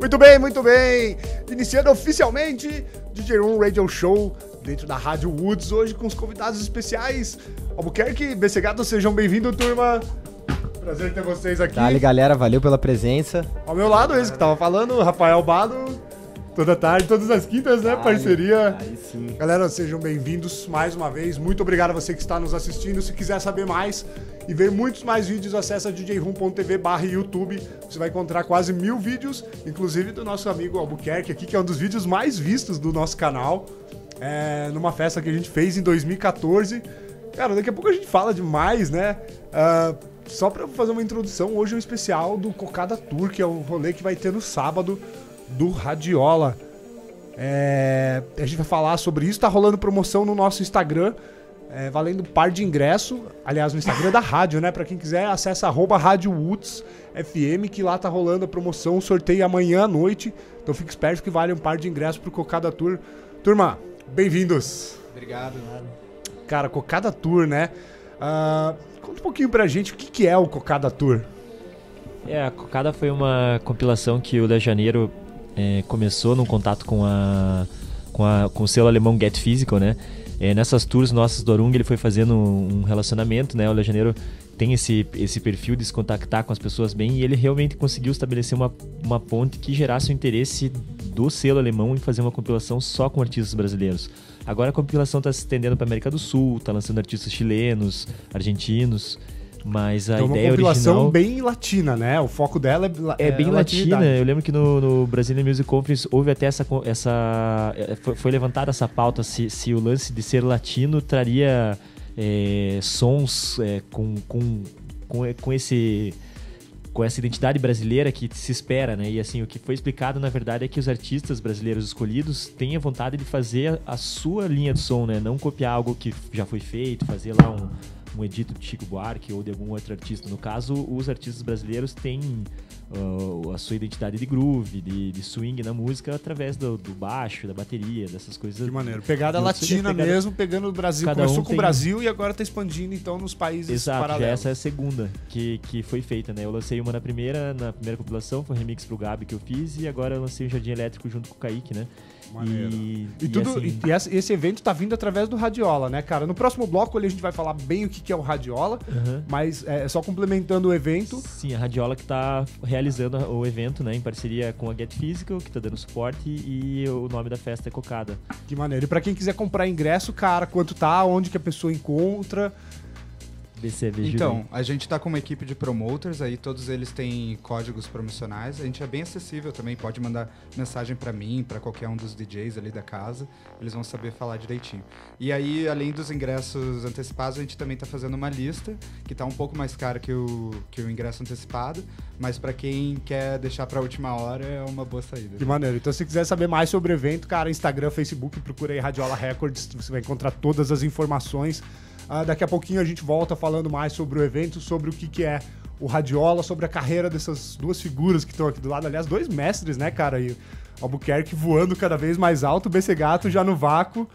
Muito bem, muito bem. Iniciando oficialmente DJ Room Radio Show dentro da Rádio Woods, hoje com os convidados especiais. Albuquerque, BC Gato, sejam bem-vindos, turma. Prazer ter vocês aqui. Dale, galera, valeu pela presença. Ao meu lado, esse que tava falando, Rafael Bado. Toda tarde, todas as quintas, né? Parceria. Aí sim. Galera, sejam bem-vindos mais uma vez. Muito obrigado a você que está nos assistindo. Se quiser saber mais e ver muitos mais vídeos, acessa djroom.tv/YouTube. Você vai encontrar quase 1000 vídeos, inclusive do nosso amigo Albuquerque aqui, que é um dos vídeos mais vistos do nosso canal. Numa festa que a gente fez em 2014. Cara, daqui a pouco a gente fala demais, né? Só pra fazer uma introdução, hoje é um especial do Cocada Tour, que é um rolê que vai ter no sábado do Radiola. A gente vai falar sobre isso. Tá rolando promoção no nosso Instagram, valendo par de ingresso. Aliás, no Instagram da rádio, né? Pra quem quiser, acessa @RadioWoodsFM, que lá tá rolando a promoção. O sorteio amanhã à noite. Então fique esperto que vale um par de ingressos pro Cocada Tour. Turma, bem-vindos. Obrigado. Cara, Cocada Tour, né? Conta um pouquinho pra gente o que é o Cocada Tour. A Cocada foi uma compilação que o Léo Janeiro começou num contato com o selo alemão Get Physical, né? Nessas tours nossas do Arung, ele foi fazendo um relacionamento, né? O Léo Janeiro tem esse perfil de se contactar com as pessoas bem, e ele realmente conseguiu estabelecer uma ponte que gerasse o interesse do selo alemão em fazer uma compilação só com artistas brasileiros. Agora a compilação está se estendendo para a América do Sul, está lançando artistas chilenos, argentinos, mas a então, ideia uma compilação original bem latina, né? O foco dela é bem latina. Eu lembro que no Brazilian Music Conference houve até foi levantada essa pauta se o lance de ser latino traria sons com essa identidade brasileira que se espera, né? E assim, o que foi explicado na verdade é que os artistas brasileiros escolhidos têm a vontade de fazer a sua linha de som, né? Não copiar algo que já foi feito, fazer lá um edito de Chico Buarque ou de algum outro artista. No caso, os artistas brasileiros têm a sua identidade de groove, de swing na música através do baixo, da bateria, dessas coisas. De maneira. Pegada latina mesmo, pegando o Brasil. Começou com o Brasil e agora tá expandindo então nos países paralelos. Já essa é a segunda que foi feita, né? Eu lancei uma na primeira compilação, foi um remix pro Gabi que eu fiz, e agora eu lancei o Jardim Elétrico junto com o Kaique, né? Maneiro. Assim... Esse evento tá vindo através do Radiola, né, cara? No próximo bloco ali a gente vai falar bem o que é o Radiola, mas só complementando o evento. Sim, a Radiola que tá realizando o evento, né, em parceria com a Get Physical, que tá dando suporte, e o nome da festa é Cocada. Que maneiro. E pra quem quiser comprar ingresso, cara, quanto tá, onde que a pessoa encontra? Então, a gente tá com uma equipe de promoters, aí todos eles têm códigos promocionais, a gente é bem acessível também, pode mandar mensagem pra mim, pra qualquer um dos DJs ali da casa, eles vão saber falar direitinho. E aí, além dos ingressos antecipados, a gente também tá fazendo uma lista, que tá um pouco mais cara que o ingresso antecipado, mas pra quem quer deixar pra última hora, é uma boa saída. Que maneiro. Então, se quiser saber mais sobre o evento, cara, Instagram, Facebook, procura aí Radiola Records, você vai encontrar todas as informações. Daqui a pouquinho a gente volta falando mais sobre o evento, sobre o que é o Radiola, sobre a carreira dessas duas figuras que estão aqui do lado. Aliás, dois mestres, né, cara? E Albuquerque voando cada vez mais alto, o BC Gato já no vácuo.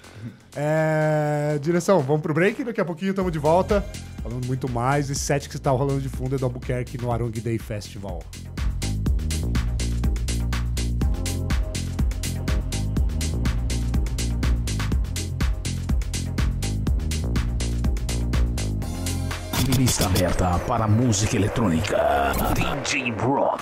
Direção, vamos pro break, daqui a pouquinho estamos de volta. Falando muito mais. Esse set que está rolando de fundo é do Albuquerque no Arung Day Festival. Lista aberta para música eletrônica. DJ Ron.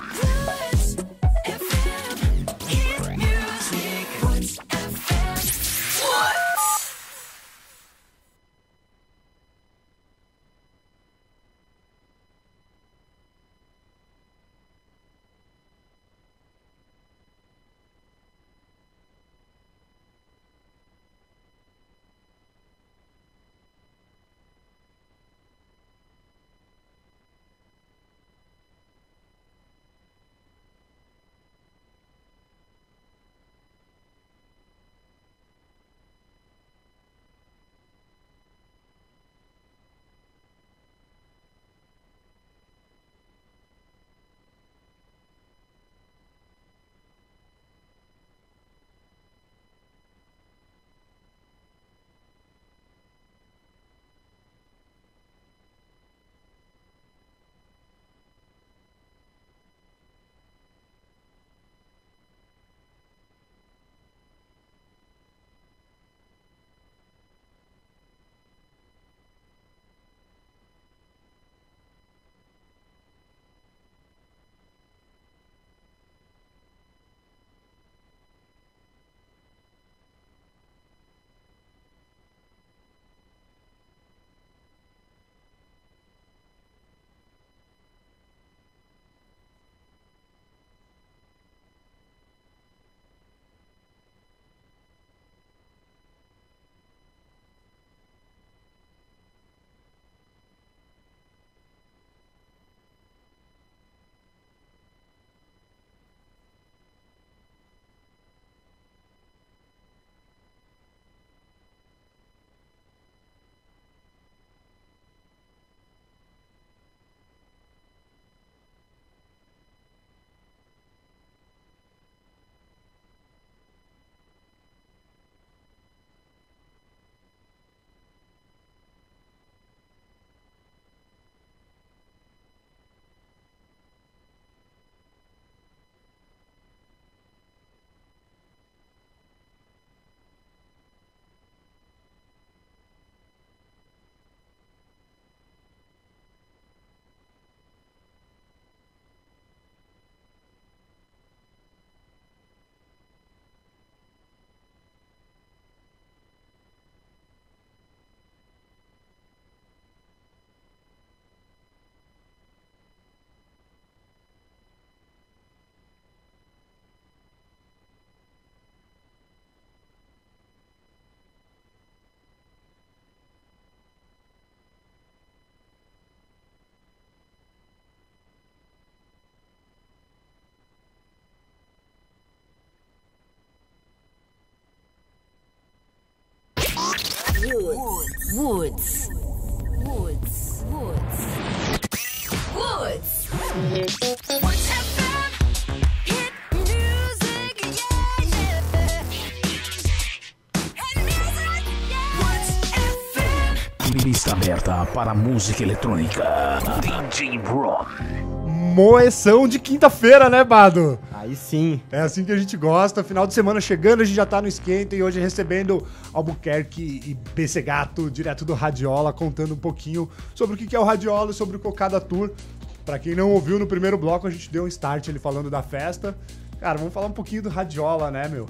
Woods. Woods. Woods. Woods. Woods FM. Hit music, yeah, yeah. Hit music, yeah. Woods FM. Lista aberta para música eletrônica. DJ Ron. Moeção de quinta-feira, né, Bado? Aí sim. É assim que a gente gosta. Final de semana chegando, a gente já tá no esquenta e hoje recebendo Albuquerque e PC Gato, direto do Radiola, contando um pouquinho sobre o que é o Radiola e sobre o Cocada Tour. Pra quem não ouviu, no primeiro bloco a gente deu um start ali falando da festa. Cara, vamos falar um pouquinho do Radiola, né, meu?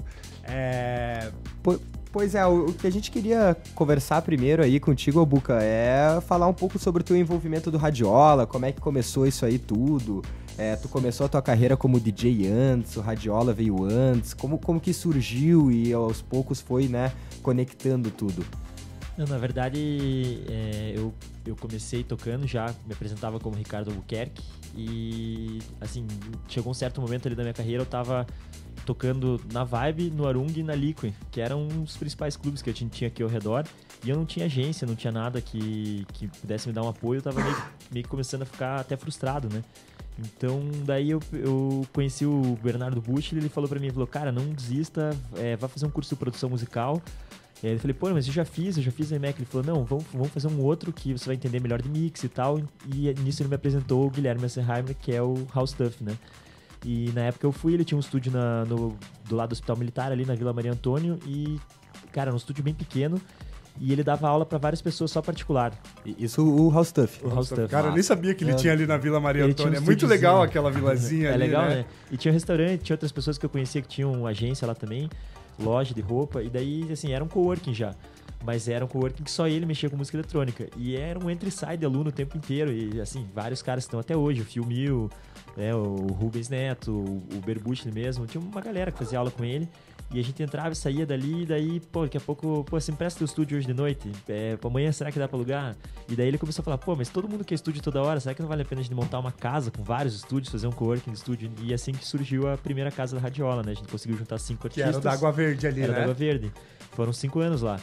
Pois é, o que a gente queria conversar primeiro aí contigo, Albuca, é falar um pouco sobre o teu envolvimento do Radiola, como é que começou isso aí tudo. Tu começou a tua carreira como DJ antes, o Radiola veio antes, como que surgiu e aos poucos foi, né, conectando tudo? Não, na verdade, eu comecei tocando já, me apresentava como Ricardo Albuquerque e, assim, chegou um certo momento ali da minha carreira, eu tava tocando na Vibe, no Arung e na Liquid, que eram os principais clubes que eu tinha aqui ao redor, e eu não tinha agência, não tinha nada que pudesse me dar um apoio, eu tava meio que começando a ficar até frustrado, né? Então, daí eu conheci o Bernardo Bush, ele falou pra mim, cara, não desista, vai fazer um curso de produção musical. E aí eu falei, pô, mas eu já fiz a EMEC. Ele falou, não, vamos fazer um outro que você vai entender melhor de mix e tal. E nisso ele me apresentou o Guilherme Messerheimer, que é o House Stuff, né? E na época eu fui, ele tinha um estúdio do lado do Hospital Militar, ali na Vila Maria Antônio. E, cara, um estúdio bem pequeno. E ele dava aula pra várias pessoas só particular. Isso o House Stuff. O House Stuff. Cara, eu nem sabia que ele tinha ali na Vila Maria Antônia. É muito estúdiozinho. legal aquela vilazinha ali, legal, né? né? E tinha um restaurante, tinha outras pessoas que eu conhecia que tinham uma agência lá também, loja de roupa, e daí, assim, era um coworking já. Mas era um coworking que só ele mexia com música eletrônica. E era um entre e sai de aluno o tempo inteiro. E, assim, vários caras que estão até hoje, o Phil Mill, né, o Rubens Neto, o Berbucci mesmo. Tinha uma galera que fazia aula com ele. E a gente entrava e saía dali, e daí, pô, daqui a pouco, pô, você empresta teu estúdio hoje de noite? Amanhã será que dá pra alugar? E daí ele começou a falar, pô, mas todo mundo quer estúdio toda hora, será que não vale a pena a gente montar uma casa com vários estúdios, fazer um coworking de estúdio? E assim que surgiu a primeira casa da Radiola, né? A gente conseguiu juntar 5 artistas. Que era o da Água Verde ali, era né? da Água Verde. Foram 5 anos lá.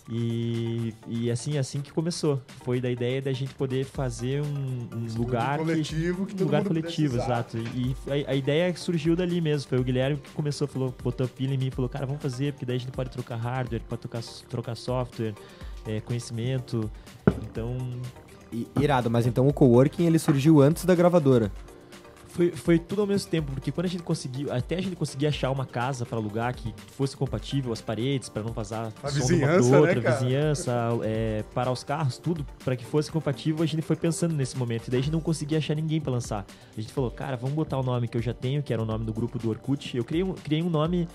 E assim que começou. Foi da ideia da gente poder fazer um lugar coletivo que todo lugar mundo coletivo, precisava. exato. E a ideia surgiu dali mesmo. Foi o Guilherme que começou, botou a pilha em mim e falou, cara, vamos fazer, porque daí a gente pode trocar hardware, pode trocar software, conhecimento. Então... Irado, mas então o coworking ele surgiu antes da gravadora. Foi tudo ao mesmo tempo, porque quando a gente conseguiu, até a gente conseguir achar uma casa para alugar que fosse compatível às paredes, para não vazar A som vizinhança, de uma outra, né, cara? vizinhança, parar os carros, tudo para que fosse compatível, a gente foi pensando nesse momento. E daí a gente não conseguia achar ninguém para lançar. A gente falou, cara, vamos botar o nome que eu já tenho, que era o nome do grupo do Orkut. Eu criei um nome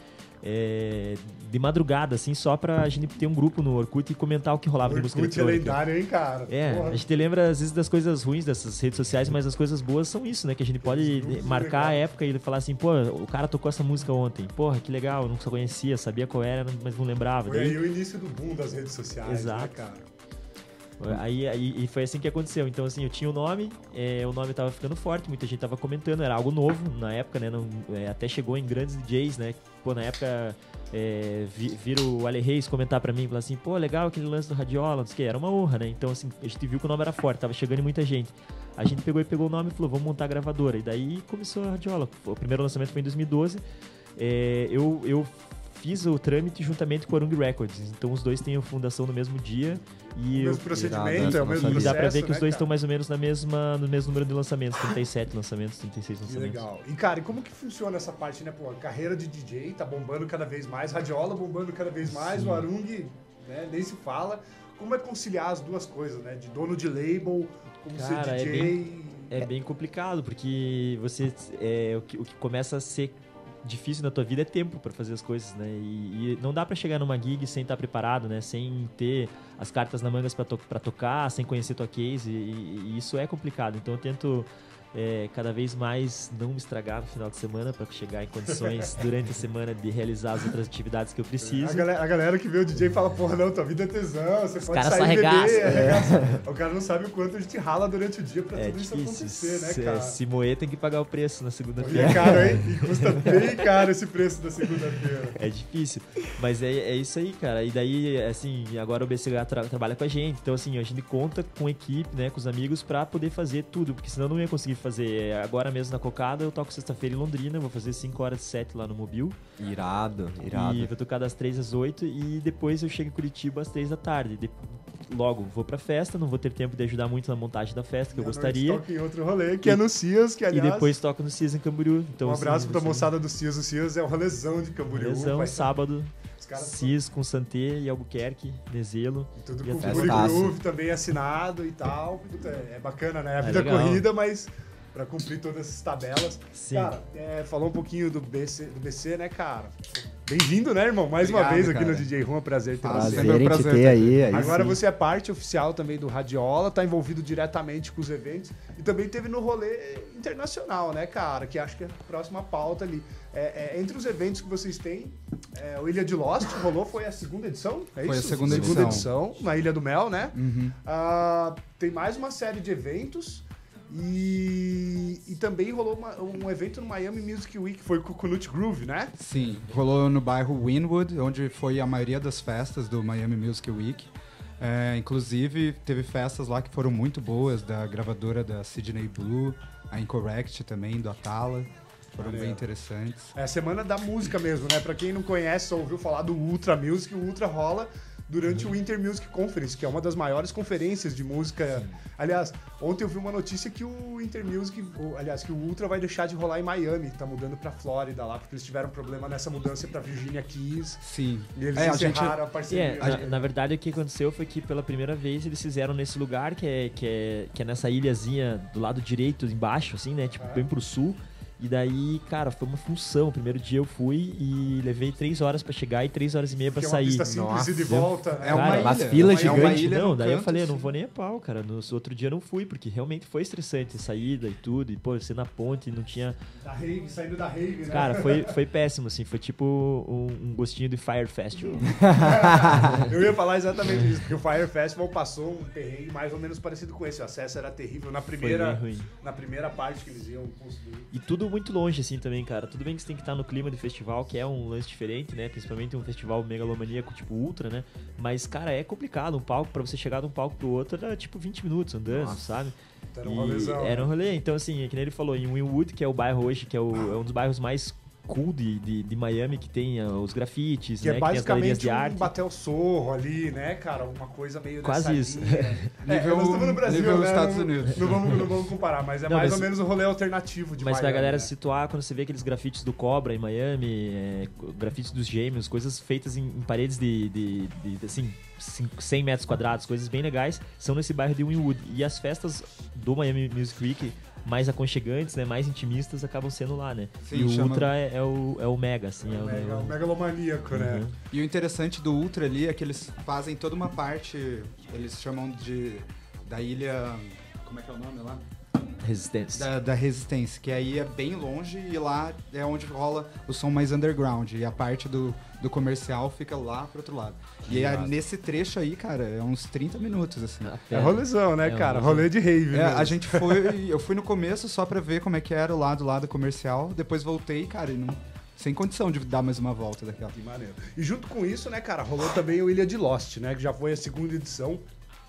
de madrugada, assim, só pra gente ter um grupo no Orkut e comentar o que rolava de música Orkut é eletrônica. lendário, hein, cara? Porra. A gente lembra às vezes das coisas ruins dessas redes sociais, mas as coisas boas são isso, né? Que a gente pode marcar a época e falar assim, pô, o cara tocou essa música ontem. Porra, que legal, eu nunca conhecia, sabia qual era, mas não lembrava. Foi aí o início do boom das redes sociais, Exato. né, cara? E foi assim que aconteceu. Então, assim, eu tinha o nome tava ficando forte, muita gente tava comentando, era algo novo na época, né? Até chegou em grandes DJs, né? Pô, na época viram o Ale Reis comentar pra mim, falar assim, pô, legal aquele lance do Radiola, não sei o que, era uma honra, né? Então, assim, a gente viu que o nome era forte, tava chegando em muita gente. A gente pegou o nome e falou, vamos montar a gravadora. E daí começou a Radiola. O primeiro lançamento foi em 2012. Eu fiz o trâmite juntamente com a Arung Records. Então os dois têm a fundação no mesmo dia. E O mesmo procedimento, é o mesmo e processo, dá pra ver que né, os dois cara? estão mais ou menos no mesmo número de lançamentos. 37 lançamentos, 36 Que lançamentos. legal. E, cara, e como que funciona essa parte, né? Pô, a carreira de DJ tá bombando cada vez mais, Radiola bombando cada vez mais, o Arung, né, nem se fala. Como é conciliar as duas coisas, né? De dono de label, como Cara, ser DJ... É bem complicado, porque você o que começa a ser difícil na tua vida é tempo pra fazer as coisas, né? E não dá pra chegar numa gig sem estar preparado, né? Sem ter as cartas na manga pra tocar, sem conhecer tua case, e isso é complicado. Então eu tento cada vez mais não me estragar no final de semana para chegar em condições durante a semana de realizar as outras atividades que eu preciso. A galera que vê o DJ fala, porra, não, tua vida é tesão, você pode caras sair só e beber, arregaçam. O cara não sabe o quanto a gente rala durante o dia pra tudo isso acontecer, né, cara? Se moer tem que pagar o preço na E segunda-feira. é caro, hein? E custa bem caro esse preço da segunda-feira. É difícil, mas é isso aí, cara. E daí, assim, agora o BCH trabalha com a gente, então assim, a gente conta com equipe, né, com os amigos pra poder fazer tudo, porque senão eu não ia conseguir fazer. Agora mesmo na Cocada, eu toco sexta-feira em Londrina, vou fazer 5 horas de set lá no Mobil. Irado. E vou tocar das 3 às 8 e depois eu chego em Curitiba às 3 da tarde. Logo, vou pra festa, não vou ter tempo de ajudar muito na montagem da festa, que eu gostaria. Toca em outro rolê, que é no Cias, que aliás... E depois toco no Cias em Camboriú. Então, um abraço assim, pra moçada do Cias. O Cias é o rolezão de Camboriú. Rolezão, vai- sábado, Os caras Cias com Santé e Albuquerque, Nezelo. tudo E com até o Guri festaço. Groove também assinado e tal. Puta, é bacana, né? A vida legal. corrida, mas pra cumprir todas essas tabelas. Sim. Cara, falou um pouquinho do BC, né, cara? Bem-vindo, né, irmão? Mais uma Obrigado, vez aqui cara. no DJ Room, é um prazer ter Ah, você. sempre Prazer em te prazer ter tá aí. Agora sim. você é parte oficial também do Radiola, tá envolvido diretamente com os eventos e também teve no rolê internacional, né, cara? Que acho que é a próxima pauta ali. Entre os eventos que vocês têm, o Ilha de Lost rolou, foi a segunda edição? É Foi a isso? segunda edição, na Ilha do Mel, né? Uhum. Tem mais uma série de eventos e também rolou um evento no Miami Music Week, foi o Coconut Groove, né? Sim, rolou no bairro Wynwood, onde foi a maioria das festas do Miami Music Week. Inclusive, teve festas lá que foram muito boas, da gravadora da Sydney Blue, a Incorrect também, do Atala. Foram bem interessantes. É a semana da música mesmo, né? Pra quem não conhece, só ouviu falar do Ultra Music, o Ultra rola durante o Winter Music Conference, que é uma das maiores conferências de música. Aliás, ontem eu vi uma notícia que o Winter Music, que o Ultra vai deixar de rolar em Miami, tá mudando pra Flórida lá, porque eles tiveram problema nessa mudança pra Virginia Keys. Sim. E eles a gente, encerraram a parceria. Na verdade, o que aconteceu foi que pela primeira vez eles fizeram nesse lugar, que é nessa ilhazinha do lado direito, embaixo, assim, né? Tipo, bem pro sul. E daí, cara, foi uma função. O primeiro dia eu fui e levei 3 horas pra chegar e 3 horas e meia pra que é uma sair. pista simples e de volta, né? É uma Cara, ilha. mas fila é uma gigante. ilha Não, no daí eu canto, falei, eu não assim. vou nem a pau, cara. No outro dia eu não fui, porque realmente foi estressante a saída e tudo. E, pô, você na ponte não tinha... Da rave, saindo da rave, né? Cara, foi péssimo, assim. Foi tipo um gostinho de Fire Festival. Eu ia falar exatamente isso, porque o Fire Festival passou um perrengue mais ou menos parecido com esse. O acesso era terrível na primeira, bem ruim. na primeira parte que eles iam construir. E tudo muito longe, assim, também, cara. Tudo bem que você tem que estar no clima de festival, que é um lance diferente, né? Principalmente um festival megalomaníaco, tipo Ultra, né? Mas, cara, é complicado. Um palco, pra você chegar de um palco pro outro, era tipo 20 minutos andando, sabe? Então era um rolezão, Era um né? rolê. Então, assim, que nem ele falou, em Wynwood, que é o bairro hoje, que é um dos bairros mais cool de Miami, que tem os grafites, Que né? é Que tem as galerias basicamente de um arte. Batel Sorro ali, né, cara? Uma coisa meio Quase dessa isso. linha. Nível- nós estamos no Brasil, nível né? Estados não, Unidos. Não vamos comparar, mas é Não, mais mas- ou menos o rolê alternativo de Mas Miami, pra galera né? se situar, quando você vê aqueles grafites do Cobra em Miami, grafites dos Gêmeos, coisas feitas em paredes de assim, 100 metros quadrados, coisas bem legais, são nesse bairro de Wynwood. E as festas do Miami Music Week, mais aconchegantes, né, mais intimistas, acabam sendo lá, né? Sim, e o chama- Ultra é o mega, assim. O megalomaníaco, né? Uhum. E o interessante do Ultra ali é que eles fazem toda uma parte, eles chamam da ilha, como é que é o nome lá? Resistência. Da Resistência, que aí é bem longe e lá é onde rola o som mais underground. E a parte do comercial fica lá pro outro lado. E nesse trecho aí, cara, é uns 30 minutos, assim. É rolezão, né, É um cara? rolezão. Rolê de rave, É, mesmo. a gente eu fui no começo só pra ver como é que era o lado comercial, depois voltei, cara, e sem condição de dar mais uma volta daquela. Que maneiro. E junto com isso, né, cara, rolou também o Ilha de Lost, né? Que já foi a segunda edição.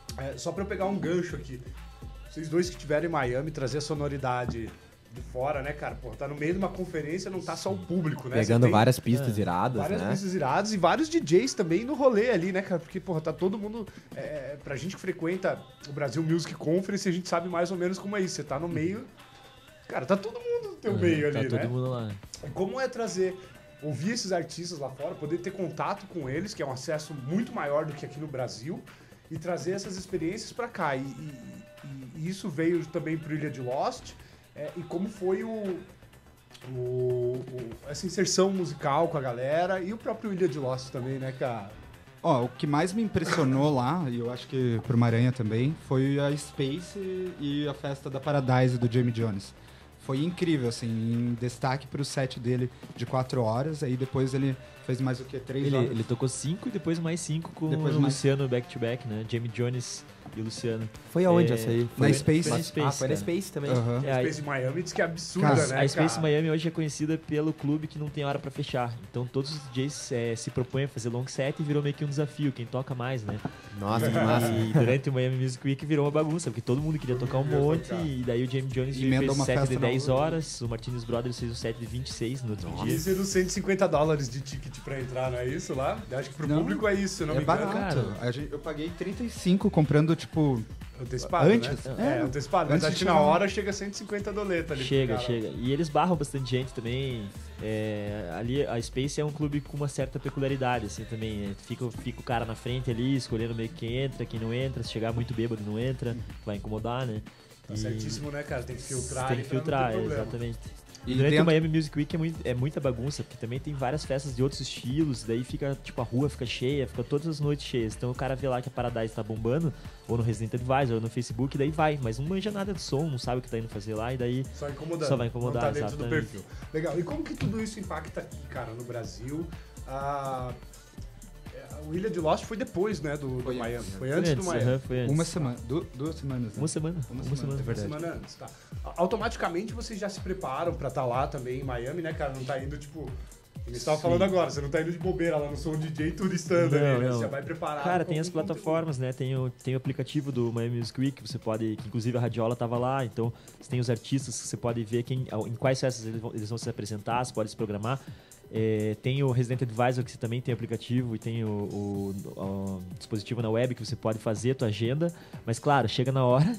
Só pra eu pegar um gancho aqui. Vocês dois que estiveram em Miami, trazer a sonoridade de fora, né, cara? Pô, tá no meio de uma conferência, não tá só o público, né? Pegando Você tem várias pistas iradas, várias né? pistas iradas e vários DJs também no rolê ali, né, cara? Porque, porra, tá todo mundo... pra gente que frequenta o Brasil Music Conference, a gente sabe mais ou menos como é isso. Você tá no meio... Cara, tá todo mundo no teu meio Tá ali, todo né? mundo lá. Como é trazer, ouvir esses artistas lá fora, poder ter contato com eles, que é um acesso muito maior do que aqui no Brasil, e trazer essas experiências pra cá. E isso veio também pro Ilha de Lost, e como foi essa inserção musical com a galera, e o próprio Ilha de Lost também, né, cara? Ó, o que mais me impressionou lá, e eu acho que pro Maranhão também, foi a Space e a festa da Paradise do Jamie Jones. Foi incrível, assim, em destaque pro set dele de 4 horas, aí depois ele fez mais o quê? 3 horas? Ele tocou 5 e depois mais 5 com Depois o mais- Luciano back-to-back, né? Jamie Jones e o Luciano. Foi aonde É, essa aí? Na Foi Space. Foi na Space, Ah, foi na cara. Space também. Aham. É, Space Miami diz que é absurda, Cara, né, a Space cara? Miami hoje é conhecida pelo clube que não tem hora pra fechar. Então todos os DJs se propõem a fazer long set e virou meio que um desafio, quem toca mais, né? Nossa, que massa. E durante o Miami Music Week virou uma bagunça, porque todo mundo queria tocar um monte, e daí o Jamie Jones Emenda fez uma set festa de na 10 outra. horas, o Martinez Brothers fez um set de 26 no outro dia. Isso é dos $150 de ticket pra entrar, não é isso lá? Eu acho que pro Não, público é isso, se eu não É me engano. barato. Eu paguei 35 comprando, tipo... Antecipado, Antes? né? É, antecipado. Mas antes acho que de na chegar. hora chega $150 ali. Chega, pro cara. chega. E eles barram bastante gente também. Ali a Space é um clube com uma certa peculiaridade, assim, também. Fica o cara na frente ali, escolhendo meio que quem entra, quem não entra. Se chegar muito bêbado, não entra. Vai incomodar, né? Tá certíssimo, né, cara? Tem que filtrar. Tem ali que pra não ter filtrar, problema. exatamente. E E durante dentro- o Miami Music Week é muita bagunça, porque também tem várias festas de outros estilos, daí fica, tipo, a rua fica cheia, fica todas as noites cheias. Então o cara vê lá que a Paradise tá bombando, ou no Resident Advisor, ou no Facebook, daí vai, mas não manja nada de som, não sabe o que tá indo fazer lá, e daí Só incomodando. Só vai incomodar, Não tá dentro do exatamente. perfil. Legal. E como que tudo isso impacta aqui, cara, no Brasil? O Ilha de Lost foi depois, né, do Foi Miami. antes. Foi antes do Miami. foi antes. Uma semana. 2 semanas. Né? Uma semana. Uma Uma semana, semana. é verdade. Uma semana antes, tá. Automaticamente vocês já se preparam pra estar lá também em Miami, né, cara? Não tá indo, tipo... Você estava Sim. falando agora, você não tá indo de bobeira lá no som DJ turistando Não, ali, né? não. Você já vai preparado. Cara, com tem as algum plataformas, né? Tem o aplicativo do Miami Music Week, que você pode, que inclusive a Radiola tava lá, então você tem os artistas que você pode ver em quais festas eles vão se apresentar, você pode se programar. Tem o Resident Advisor, que você também tem aplicativo, e tem o dispositivo na web que você pode fazer a tua agenda, mas claro, chega na hora.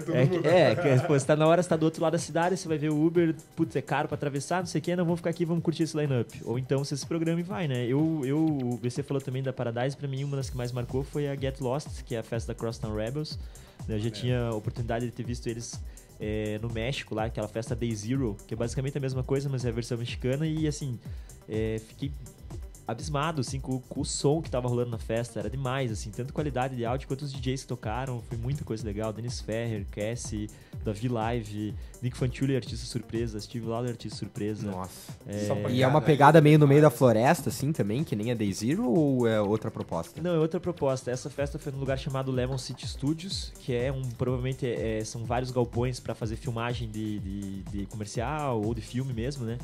Você tá na hora, você tá do outro lado da cidade, você vai ver o Uber, putz, é caro pra atravessar, não sei o que, não, vamos ficar aqui, vamos curtir esse line-up. Ou então você se programa e vai, né? O VC falou também da Paradise, pra mim uma das que mais marcou foi a Get Lost, que é a festa da Crosstown Rebels. Eu já tinha a oportunidade de ter visto eles no México, lá, aquela festa Day Zero, que é basicamente a mesma coisa, mas é a versão mexicana, e assim, fiquei abismado, assim, com o som que tava rolando na festa, era demais, assim, tanto qualidade de áudio quanto os DJs que tocaram, foi muita coisa legal, Dennis Ferrer, Cassie, Davi Live, Nick Fanciulli, artista surpresa, Steve Lauder, artista surpresa. Nossa. Só E é pancada uma aí. pegada meio no meio da floresta, assim, também, que nem a Day Zero, ou é outra proposta? Não, é outra proposta. Essa festa foi num lugar chamado Lemon City Studios, que provavelmente são vários galpões para fazer filmagem de comercial ou de filme mesmo, né?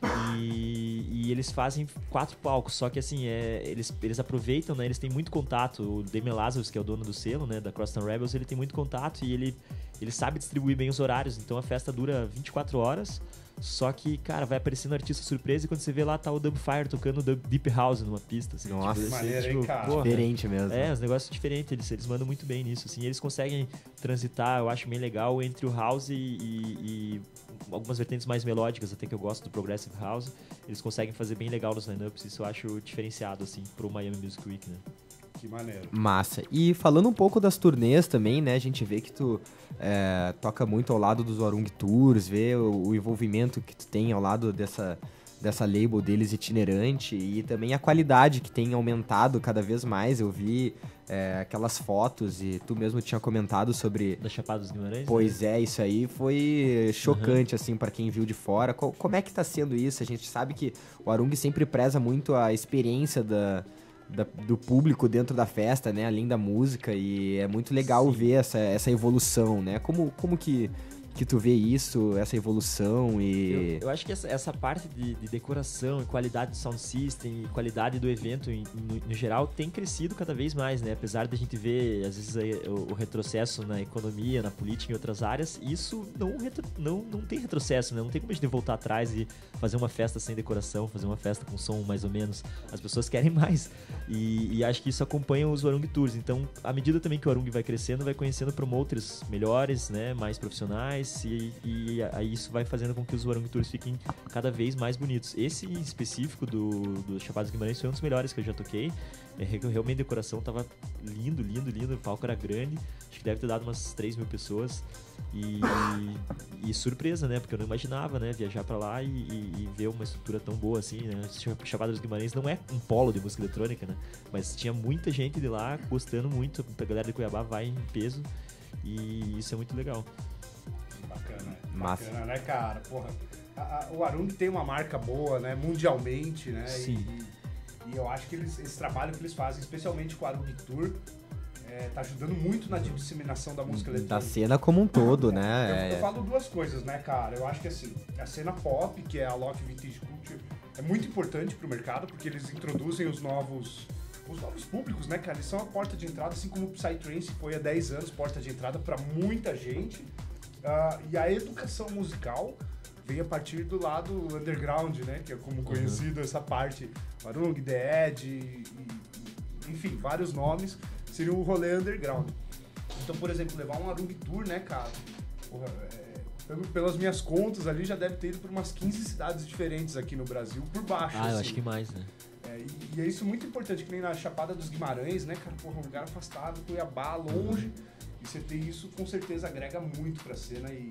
E eles fazem 4 palcos, só que assim, eles aproveitam, né? Eles têm muito contato. O Damien Lazarus, que é o dono do selo, né? Da Crosstown Rebels, ele tem muito contato e ele sabe distribuir bem os horários. Então a festa dura 24 horas. Só que, cara, vai aparecendo artista surpresa e quando você vê lá, tá o Dubfire tocando Deep House numa pista. Assim, Nossa. Maneiro, hein, cara? porra, Diferente mesmo. uns negócios diferentes, eles mandam muito bem nisso, assim, eles conseguem transitar, eu acho bem legal, entre o house e algumas vertentes mais melódicas, até que eu gosto do Progressive House, eles conseguem fazer bem legal nos lineups, isso eu acho diferenciado, assim, pro Miami Music Week, né. Que maneiro. Massa. E falando um pouco das turnês também, né? A gente vê que tu toca muito ao lado dos Warung Tours, vê o envolvimento que tu tem ao lado dessa label deles itinerante e também a qualidade que tem aumentado cada vez mais. Eu vi aquelas fotos e tu mesmo tinha comentado sobre... Da Chapada dos Guimarães? Pois é, isso aí foi chocante, assim, pra quem viu de fora. Como é que tá sendo isso? A gente sabe que o Warung sempre preza muito a experiência do público dentro da festa, né? Além da música, e é muito legal Sim. ver essa evolução, né? Como que tu vê isso, essa evolução e... Eu acho que essa parte de decoração e qualidade do sound system e qualidade do evento no geral tem crescido cada vez mais, né? Apesar de a gente ver, às vezes, o retrocesso na economia, na política e em outras áreas, isso não tem retrocesso, né? Não tem como a gente voltar atrás e fazer uma festa sem decoração, fazer uma festa com som mais ou menos. As pessoas querem mais. E acho que isso acompanha os Warung Tours. Então, à medida também que o Warung vai crescendo, vai conhecendo promoters melhores, né? Mais profissionais, mais. E aí isso vai fazendo com que os Warung Tours fiquem cada vez mais bonitos. Esse em específico do Chapada dos Guimarães foi um dos melhores que eu já toquei. Realmente a decoração tava lindo, o palco era grande, acho que deve ter dado umas 3 mil pessoas. E surpresa, né? Porque eu não imaginava, né? Viajar pra lá e ver uma estrutura tão boa assim, né? Chapada dos Guimarães não é um polo de música eletrônica, né? Mas tinha muita gente de lá gostando muito. A galera de Cuiabá vai em peso e isso é muito legal. Bacana, Massa. bacana, né, cara? Porra, o Warung tem uma marca boa, né? Mundialmente, né? Sim. E eu acho que esse trabalho que eles fazem, especialmente com o Warung Tour, tá ajudando muito na disseminação da música eletrônica. Da cena como um todo, né? Eu falo duas coisas, né, cara? Eu acho que assim, a cena pop, que é a Lock Vintage Culture, é muito importante pro mercado, porque eles introduzem os novos públicos, né, cara? Eles são a porta de entrada, assim como o Psytrance foi há 10 anos, porta de entrada para muita gente. E a educação musical vem a partir do lado underground, né? Que é como conhecido essa parte. Warung, The Edge, enfim, vários nomes. Seria o rolê underground. Então, por exemplo, levar um Warung Tour, né, cara? Porra, pelas minhas contas ali, já deve ter ido por umas 15 cidades diferentes aqui no Brasil, por baixo. Eu assim. acho que mais, né? E é isso muito importante, que nem na Chapada dos Guimarães, né, cara? Porra, um lugar afastado, Cuiabá, longe. E você ter isso, com certeza, agrega muito pra cena. E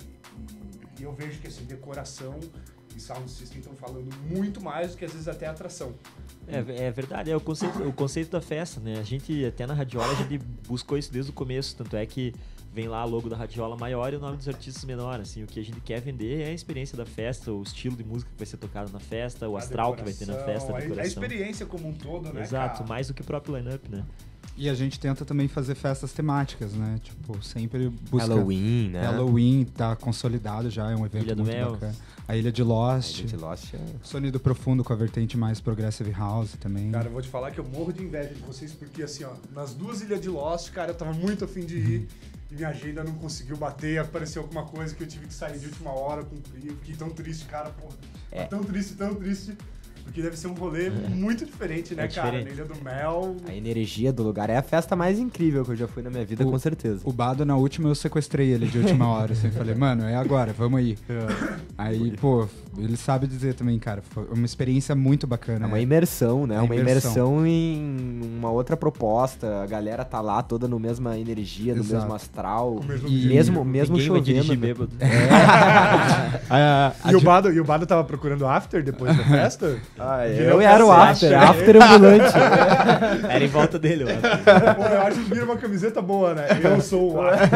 eu vejo que, assim, decoração e sound system estão falando muito mais do que, às vezes, até atração. É verdade, é o conceito da festa, né? A gente, até na Radiola, a gente buscou isso desde o começo, tanto é que vem lá a logo da Radiola maior e o nome dos artistas menor, assim, o que a gente quer vender é a experiência da festa, o estilo de música que vai ser tocado na festa, o astral que vai ter na festa, a decoração. A experiência como um todo, né, Exato, cara? mais do que o próprio line-up, né? E a gente tenta também fazer festas temáticas, né? Tipo, sempre busca... Halloween, né? Halloween tá consolidado já, é um evento Ilha do muito Mel. bacana. A Ilha de Lost. A gente Lost Sonido Profundo com a vertente mais Progressive House também. Cara, eu vou te falar que eu morro de inveja de vocês, porque assim, ó, nas 2 Ilhas de Lost, cara, eu tava muito afim de ir e minha agenda não conseguiu bater, apareceu alguma coisa que eu tive que sair de última hora, cumprir, eu fiquei tão triste, cara, porra. Tão triste, porque deve ser um rolê muito diferente, né, cara? diferente. Na Ilha do Mel. A energia do lugar é a festa mais incrível que eu já fui na minha vida, com certeza. O Bado, na última, eu sequestrei ele de última hora. Assim, falei, mano, é agora, vamos aí. Aí, pô, ele sabe dizer também, cara, foi uma experiência muito bacana. É uma imersão, né? Uma imersão imersão. em uma outra proposta. A galera tá lá toda no mesma energia, no Exato. mesmo astral. Com o mesmo E objetivo. mesmo Ninguém vai dirigir chovendo. bêbado. E o Bado tava procurando after depois da festa? Eu era o after ambulante. Era em volta dele, mano. Pô, eu acho que vira uma camiseta boa, né? Eu sou o after.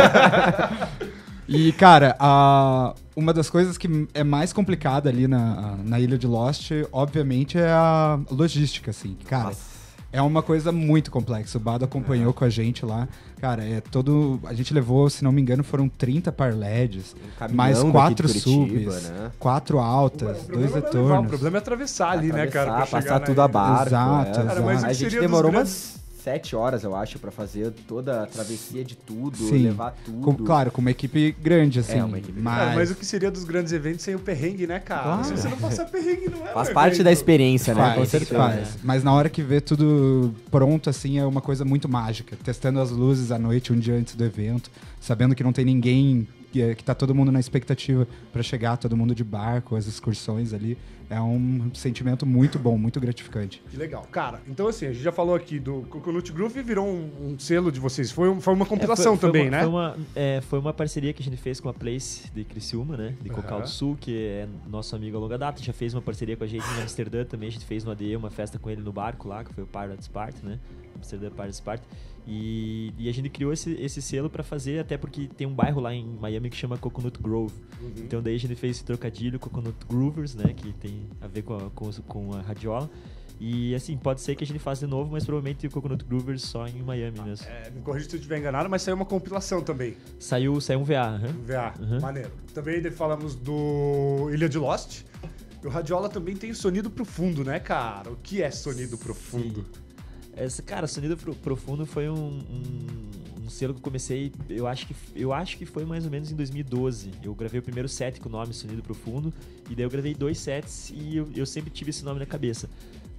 E, cara, uma das coisas que é mais complicada ali na Ilha de Lost, obviamente, é a logística, assim. Cara, é uma coisa muito complexa. O Bado acompanhou com a gente lá. Cara, a gente levou, se não me engano, foram 30 parledes, caminhão mais daqui 4 de Curitiba, subs, né? 4 altas, 2 O problema não é levar, o retornos. problema é atravessar ali, né, cara? Pra Passar chegar tudo na a ilha. barco. Exato, Cara, mas o A que gente seria demorou dos umas 7 horas, eu acho, pra fazer toda a travessia de tudo, Sim. levar tudo. Claro, com uma equipe grande, assim. uma equipe Cara, mas o que seria dos grandes eventos sem o perrengue, né, cara? Claro. Se você não passar perrengue, não é Faz um parte evento. da experiência, né? Com Faz, certeza. faz. Mas na hora que vê tudo pronto, assim, é uma coisa muito mágica. Testando as luzes à noite, um dia antes do evento, sabendo que não tem ninguém, que tá todo mundo na expectativa pra chegar, todo mundo de barco, as excursões ali. É um sentimento muito bom, muito gratificante. Que legal. Cara, então assim, a gente já falou aqui do Coconut Groove e virou um selo de vocês. Foi uma compilação também, né? Foi uma parceria que a gente fez com a Place de Criciúma, né? De Cocal do Sul, que é nosso amigo a longa data. Já fez uma parceria com a gente em Amsterdã também. A gente fez no ADE uma festa com ele no barco lá, que foi o Pirates Party, né? Amsterdã Pirates Party. E a gente criou esse selo pra fazer, até porque tem um bairro lá em Miami que chama Coconut Grove. Então daí a gente fez esse trocadilho, Coconut Groovers, né? Que tem a ver com a radiola. E assim, pode ser que a gente faça de novo, mas provavelmente o Coconut Groovers só em Miami mesmo. Me corrija se eu estiver enganado, mas saiu uma compilação também. Saiu um VA, VA, maneiro. Também falamos do Ilha de Lost. E o Radiola também tem Sonido Profundo, né, cara? O que é Sonido Profundo? Cara, Sonido Profundo foi um selo que eu comecei, eu acho que foi mais ou menos em 2012. Eu gravei o primeiro set com o nome Sonido Profundo, e daí eu gravei 2 sets e eu sempre tive esse nome na cabeça.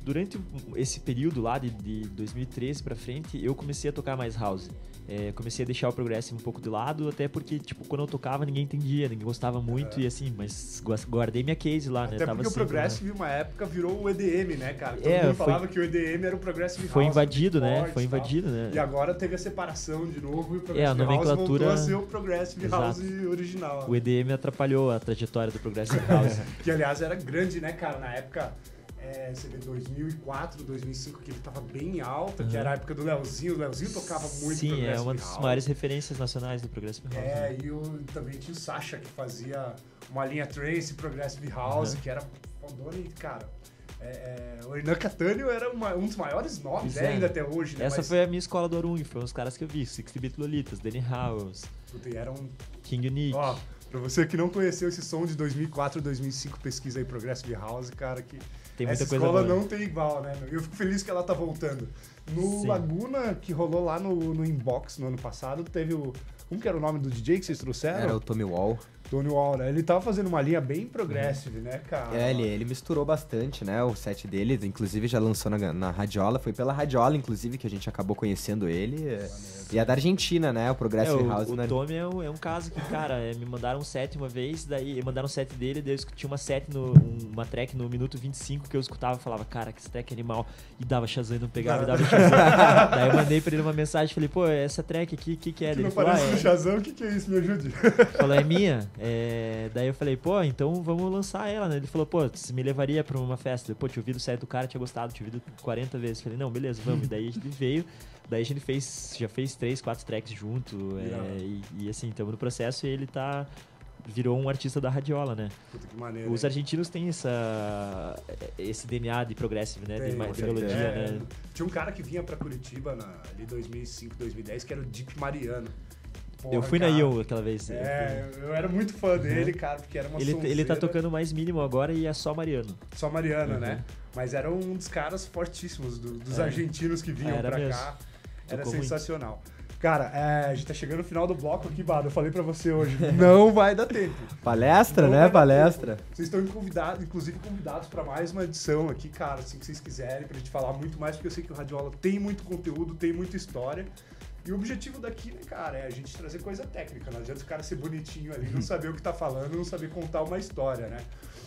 durante esse período lá de 2013 pra frente, eu comecei a tocar mais house. Comecei a deixar o Progressive um pouco de lado, até porque, tipo, quando eu tocava ninguém entendia, ninguém gostava muito e assim, mas guardei minha case lá, né? Até Tava porque o sempre, Progressive, uma época, virou o EDM, né, cara? Todo mundo foi- falava que o EDM era o Progressive House. Foi invadido, muito né? forte Foi e tal. invadido, né? E agora teve a separação de novo e o Progressive a House nomenclatura- voltou a ser o Progressive Exato. House original. O EDM atrapalhou a trajetória do Progressive House. Que, aliás, era grande, né, cara? Na época, você vê 2004, 2005, que ele tava bem alta, que era a época do Leozinho. O Leozinho tocava muito Sim, Progressive é uma das House. maiores referências nacionais do Progressive House. né? E também tinha o Sasha, que fazia uma linha trance Progressive House, que era fodona e, cara... o Hernan Catânio era um dos maiores nomes, Pois é. ainda até hoje, né? Essa Mas, foi a minha escola do Arung, foram os caras que eu vi, 60-Bit Lolitas, Danny House, puta, e era um... King Unique. Ó, pra você que não conheceu esse som de 2004, 2005, pesquisa aí Progressive House, cara, que Tem muita essa coisa escola boa. não tem igual, né? Eu fico feliz que ela tá voltando. No Sim. Laguna, que rolou lá no Inbox no ano passado, teve o... Como que era o nome do DJ que vocês trouxeram? Era o Tommy Wall. Tony Wall, né? Ele tava fazendo uma linha bem progressive, né, cara? Ele misturou bastante, né, o set dele, inclusive já lançou na Radiola, foi pela Radiola, inclusive, que a gente acabou conhecendo ele, e é da Argentina, né, o Progressive House. O né? Tommy é um caso que, cara, me mandaram um set uma vez, daí mandaram um set dele, daí eu tinha uma track no minuto 25 que eu escutava e falava, cara, que esse track é animal, e dava Shazam, não pegava, e dava Shazam. Daí eu mandei pra ele uma mensagem, falei, pô, essa track aqui, o que é? Que Ele não falou, parece do Shazam, o que é isso? Me ajude. falou, é minha? Daí eu falei, pô, então vamos lançar ela, né? Ele falou, pô, você me levaria pra uma festa? Pô, tinha ouvido o set do cara, tinha gostado, tinha ouvido 40 vezes. Falei, não, beleza, vamos. E daí a gente veio, daí a gente já fez 3, 4 tracks junto, e assim, estamos no processo e ele virou um artista da Radiola, né? Puta, que maneiro. Os argentinos têm esse DNA de progressive, né? Tem, de tem. melodia, né? Tinha um cara que vinha pra Curitiba ali 2005, 2010, que era o Deep Mariano. Porra, Eu fui na cara. Ion aquela vez. Eu era muito fã dele, cara, porque era uma Ele tá sonzeira. tocando mais mínimo agora e é só Mariano. Só Mariana, né? Mas era um dos caras fortíssimos dos argentinos que vinham Era pra mesmo. cá. Era Tocou muito. sensacional. Cara, a gente tá chegando no final do bloco aqui, Bado. Eu falei pra você hoje, não vai dar tempo. Palestra, Não né, vai dar palestra. tempo. Vocês estão inclusive convidados pra mais uma edição aqui, cara, assim que vocês quiserem, pra gente falar muito mais, porque eu sei que o Radiola tem muito conteúdo, tem muita história. E o objetivo daqui, né, cara, é a gente trazer coisa técnica. Não adianta o cara ser bonitinho ali, não saber o que tá falando, não saber contar uma história, né?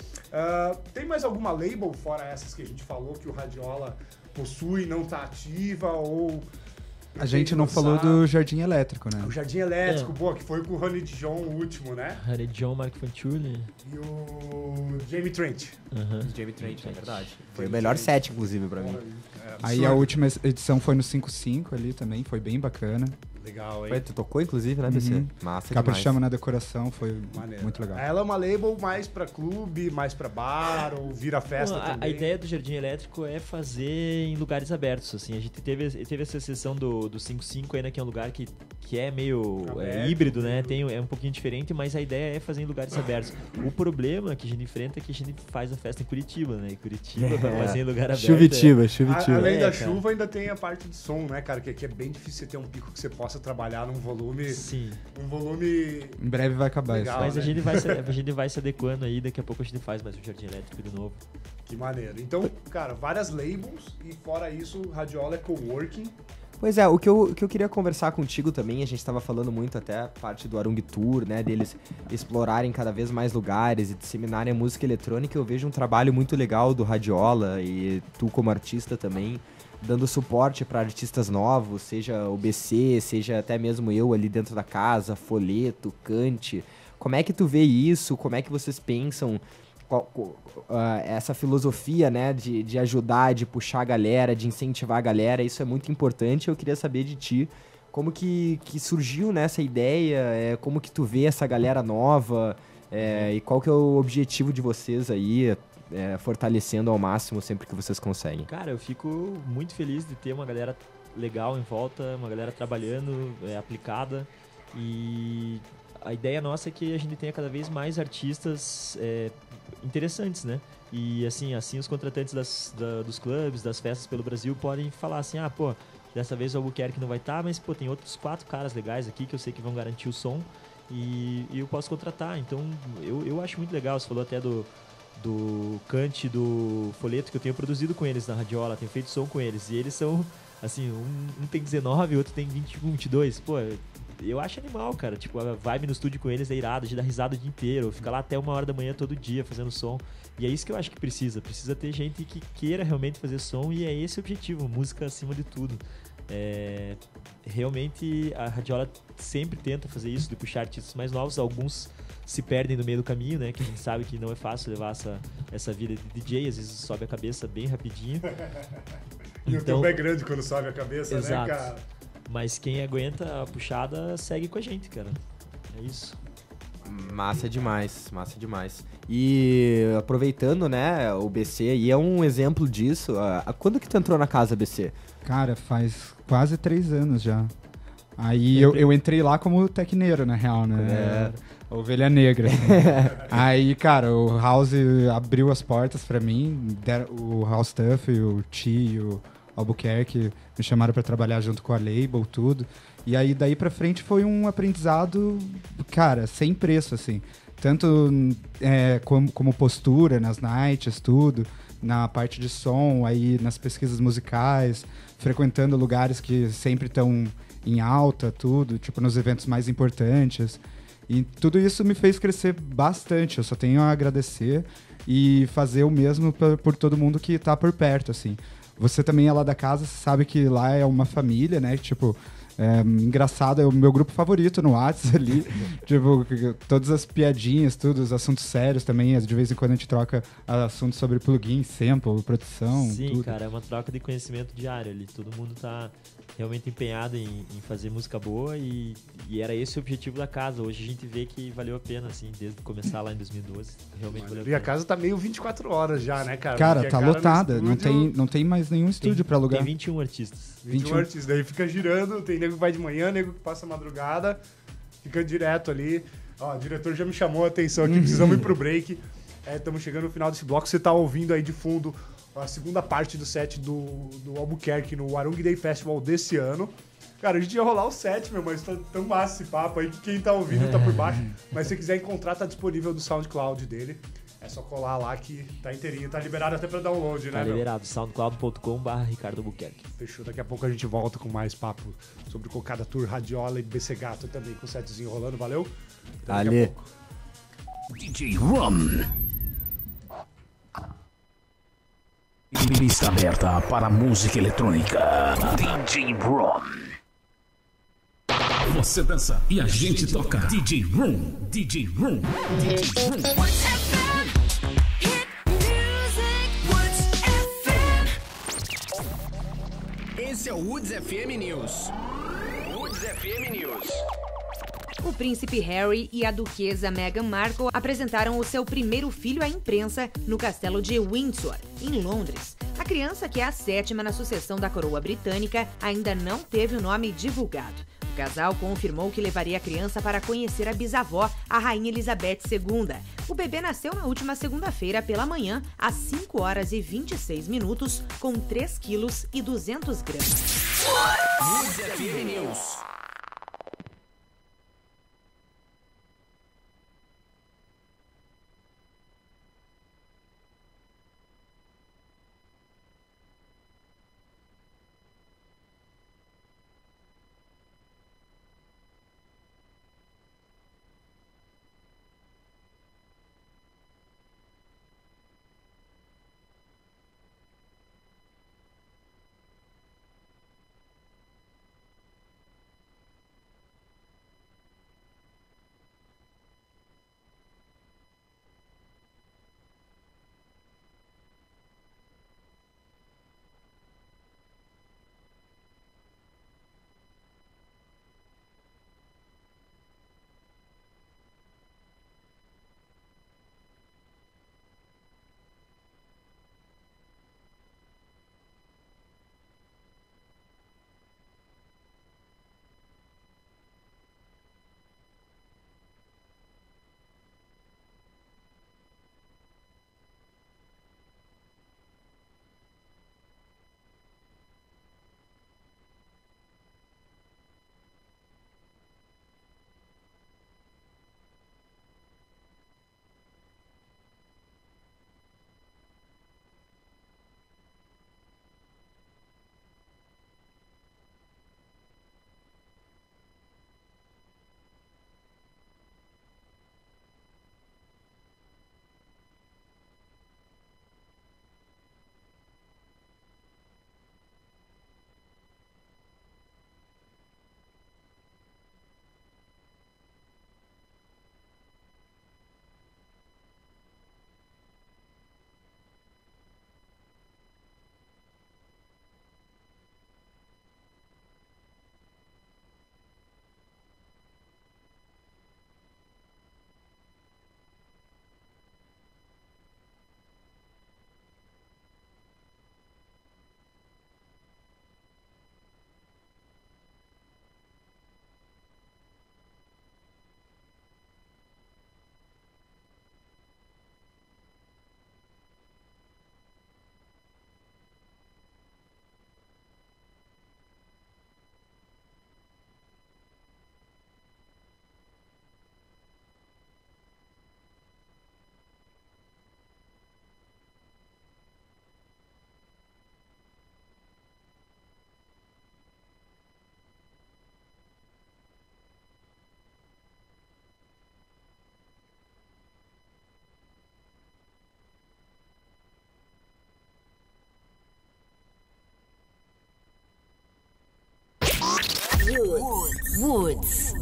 Tem mais alguma label, fora essas que a gente falou, que o Radiola possui, não tá ativa, ou... A gente não lançar? falou do Jardim Elétrico, né? O Jardim Elétrico, boa, que foi com o Honey Dijon, o último, né? Harry John, Mark Fanciulli. E o Jamie Trent. Jamie Trent, é verdade. Foi o melhor set, inclusive, pra mim. Aí a última edição foi no 5.5 ali também, foi bem bacana. Legal, hein? Foi, tu tocou, inclusive, né, BC? Massa demais. Caprichamos na decoração, foi Maneiro. muito legal. Ela é uma label mais pra clube, mais pra bar, ou vira festa Bom, a também. ideia do Jardim Elétrico é fazer em lugares abertos, assim. A gente teve essa sessão do 5.5 ainda, que é um lugar que é meio Aberto, híbrido, né? É um pouquinho diferente, mas a ideia é fazer em lugares abertos. O problema que a gente enfrenta é que a gente faz a festa em Curitiba, né? E Curitiba, pra fazer em lugar aberto... Chuvitiba. Além da cara. chuva, ainda tem a parte do som, né, cara? Que aqui é bem difícil você ter um pico que você possa trabalhar num volume... Sim. Um volume... Em breve vai acabar Legal. isso. Mas né? a gente vai se adequando aí, daqui a pouco a gente faz mais um Jardim Elétrico de novo. Que maneiro. Então, cara, várias labels e fora isso, Radiola é coworking. Pois é, o que eu queria conversar contigo também, a gente tava falando muito até a parte do Arung Tour, né, deles explorarem cada vez mais lugares e disseminarem a música eletrônica. Eu vejo um trabalho muito legal do Radiola e tu como artista também, dando suporte para artistas novos, seja o BC, seja até mesmo eu ali dentro da casa, Folheto, Cante. Como é que tu vê isso? Como é que vocês pensam essa filosofia, né, de ajudar, de puxar a galera, de incentivar a galera? Isso é muito importante. Eu queria saber de ti, como que surgiu nessa ideia, como que tu vê essa galera nova, e qual que é o objetivo de vocês aí, fortalecendo ao máximo sempre que vocês conseguem? Cara, eu fico muito feliz de ter uma galera legal em volta, uma galera trabalhando, aplicada, e a ideia nossa é que a gente tenha cada vez mais artistas interessantes, né? E assim os contratantes dos clubes, das festas pelo Brasil podem falar assim, pô, dessa vez o Albuquerque não vai estar, mas pô, tem outros 4 caras legais aqui que eu sei que vão garantir o som e eu posso contratar. Então eu acho muito legal. Você falou até do do Kant e do Folheto, que eu tenho produzido com eles na Radiola, tenho feito som com eles. E eles são, assim, um tem 19, o outro tem 21, 22. Pô, eu acho animal, cara. Tipo, a vibe no estúdio com eles é irada, de dar risada o dia inteiro. Fica lá até 1h da manhã todo dia fazendo som. E é isso que eu acho que precisa. Precisa ter gente que queira realmente fazer som e é esse o objetivo, música acima de tudo. Realmente a Radiola sempre tenta fazer isso, de puxar artistas mais novos. Alguns se perdem no meio do caminho, né? Que a gente sabe que não é fácil levar essa vida de DJ, às vezes sobe a cabeça bem rapidinho. E o teu é grande quando sobe a cabeça, exato, né, cara? Mas quem aguenta a puxada segue com a gente, cara. É isso. Massa demais, massa demais. E aproveitando, né, o BC aí é um exemplo disso. Quando que tu entrou na casa, BC? Cara, faz quase 3 anos já. Aí eu entrei lá como tecneiro, na real, né? Ovelha negra. Assim. Aí, cara, o House abriu as portas pra mim. O House Tuff, o Ti, o Albuquerque me chamaram pra trabalhar junto com a Label, tudo. E aí, daí pra frente, foi um aprendizado, cara, sem preço, assim. Tanto como postura, nas nights, tudo. Na parte de som, aí nas pesquisas musicais, frequentando lugares que sempre estão em alta, tudo, tipo nos eventos mais importantes. E tudo isso me fez crescer bastante. Eu só tenho a agradecer e fazer o mesmo por todo mundo que tá por perto, assim. Você também é lá da casa, você sabe que lá é uma família, né? Tipo, engraçado, é o meu grupo favorito no WhatsApp ali. Tipo, todas as piadinhas, tudo, os assuntos sérios também. De vez em quando a gente troca assuntos sobre plugin, sample, produção. Sim, tudo. cara, é uma troca de conhecimento diário ali. Todo mundo tá realmente empenhado em fazer música boa e era esse o objetivo da casa. Hoje a gente vê que valeu a pena, assim, desde começar lá em 2012. Realmente valeu a E pena. a casa tá meio 24 horas já, né, cara? Cara, Porque tá a cara no lotada. estúdio Não tem mais nenhum estúdio pra alugar. Tem 21 artistas. 21 artistas, daí fica girando, tem nego que vai de manhã, nego que passa a madrugada, fica direto ali. Ó, o diretor já me chamou a atenção aqui, precisamos ir pro break. Estamos chegando no final desse bloco, você tá ouvindo aí de fundo a segunda parte do set do Albuquerque no Warung Day Festival desse ano. Cara, a gente ia rolar o set, meu, mas tá tão massa esse papo aí que quem tá ouvindo tá por baixo. Mas se você quiser encontrar, tá disponível no SoundCloud dele. É só colar lá que tá inteirinho, tá liberado até pra download, Tá né, meu? liberado, soundcloud.com/Ricardo Albuquerque. Fechou, daqui a pouco a gente volta com mais papo sobre Cocada Tour, Radiola e BC Gato também, com o setzinho rolando, valeu? Até daqui a Ali. pouco. DJ Ron. Lista aberta para música eletrônica. DJ Ron. Você dança e a gente toca. DJ Ron. DJ Ron. DJ Ron. What's FM? Hit music. What's FM? Esse é o Woods FM News. Woods FM News. O príncipe Harry e a duquesa Meghan Markle apresentaram o seu primeiro filho à imprensa no castelo de Windsor, em Londres. A criança, que é a 7ª na sucessão da coroa britânica, ainda não teve o nome divulgado. O casal confirmou que levaria a criança para conhecer a bisavó, a rainha Elizabeth II. O bebê nasceu na última segunda-feira pela manhã, às 5h26, com 3 quilos e 200 gramas. Woods FM News. Woods.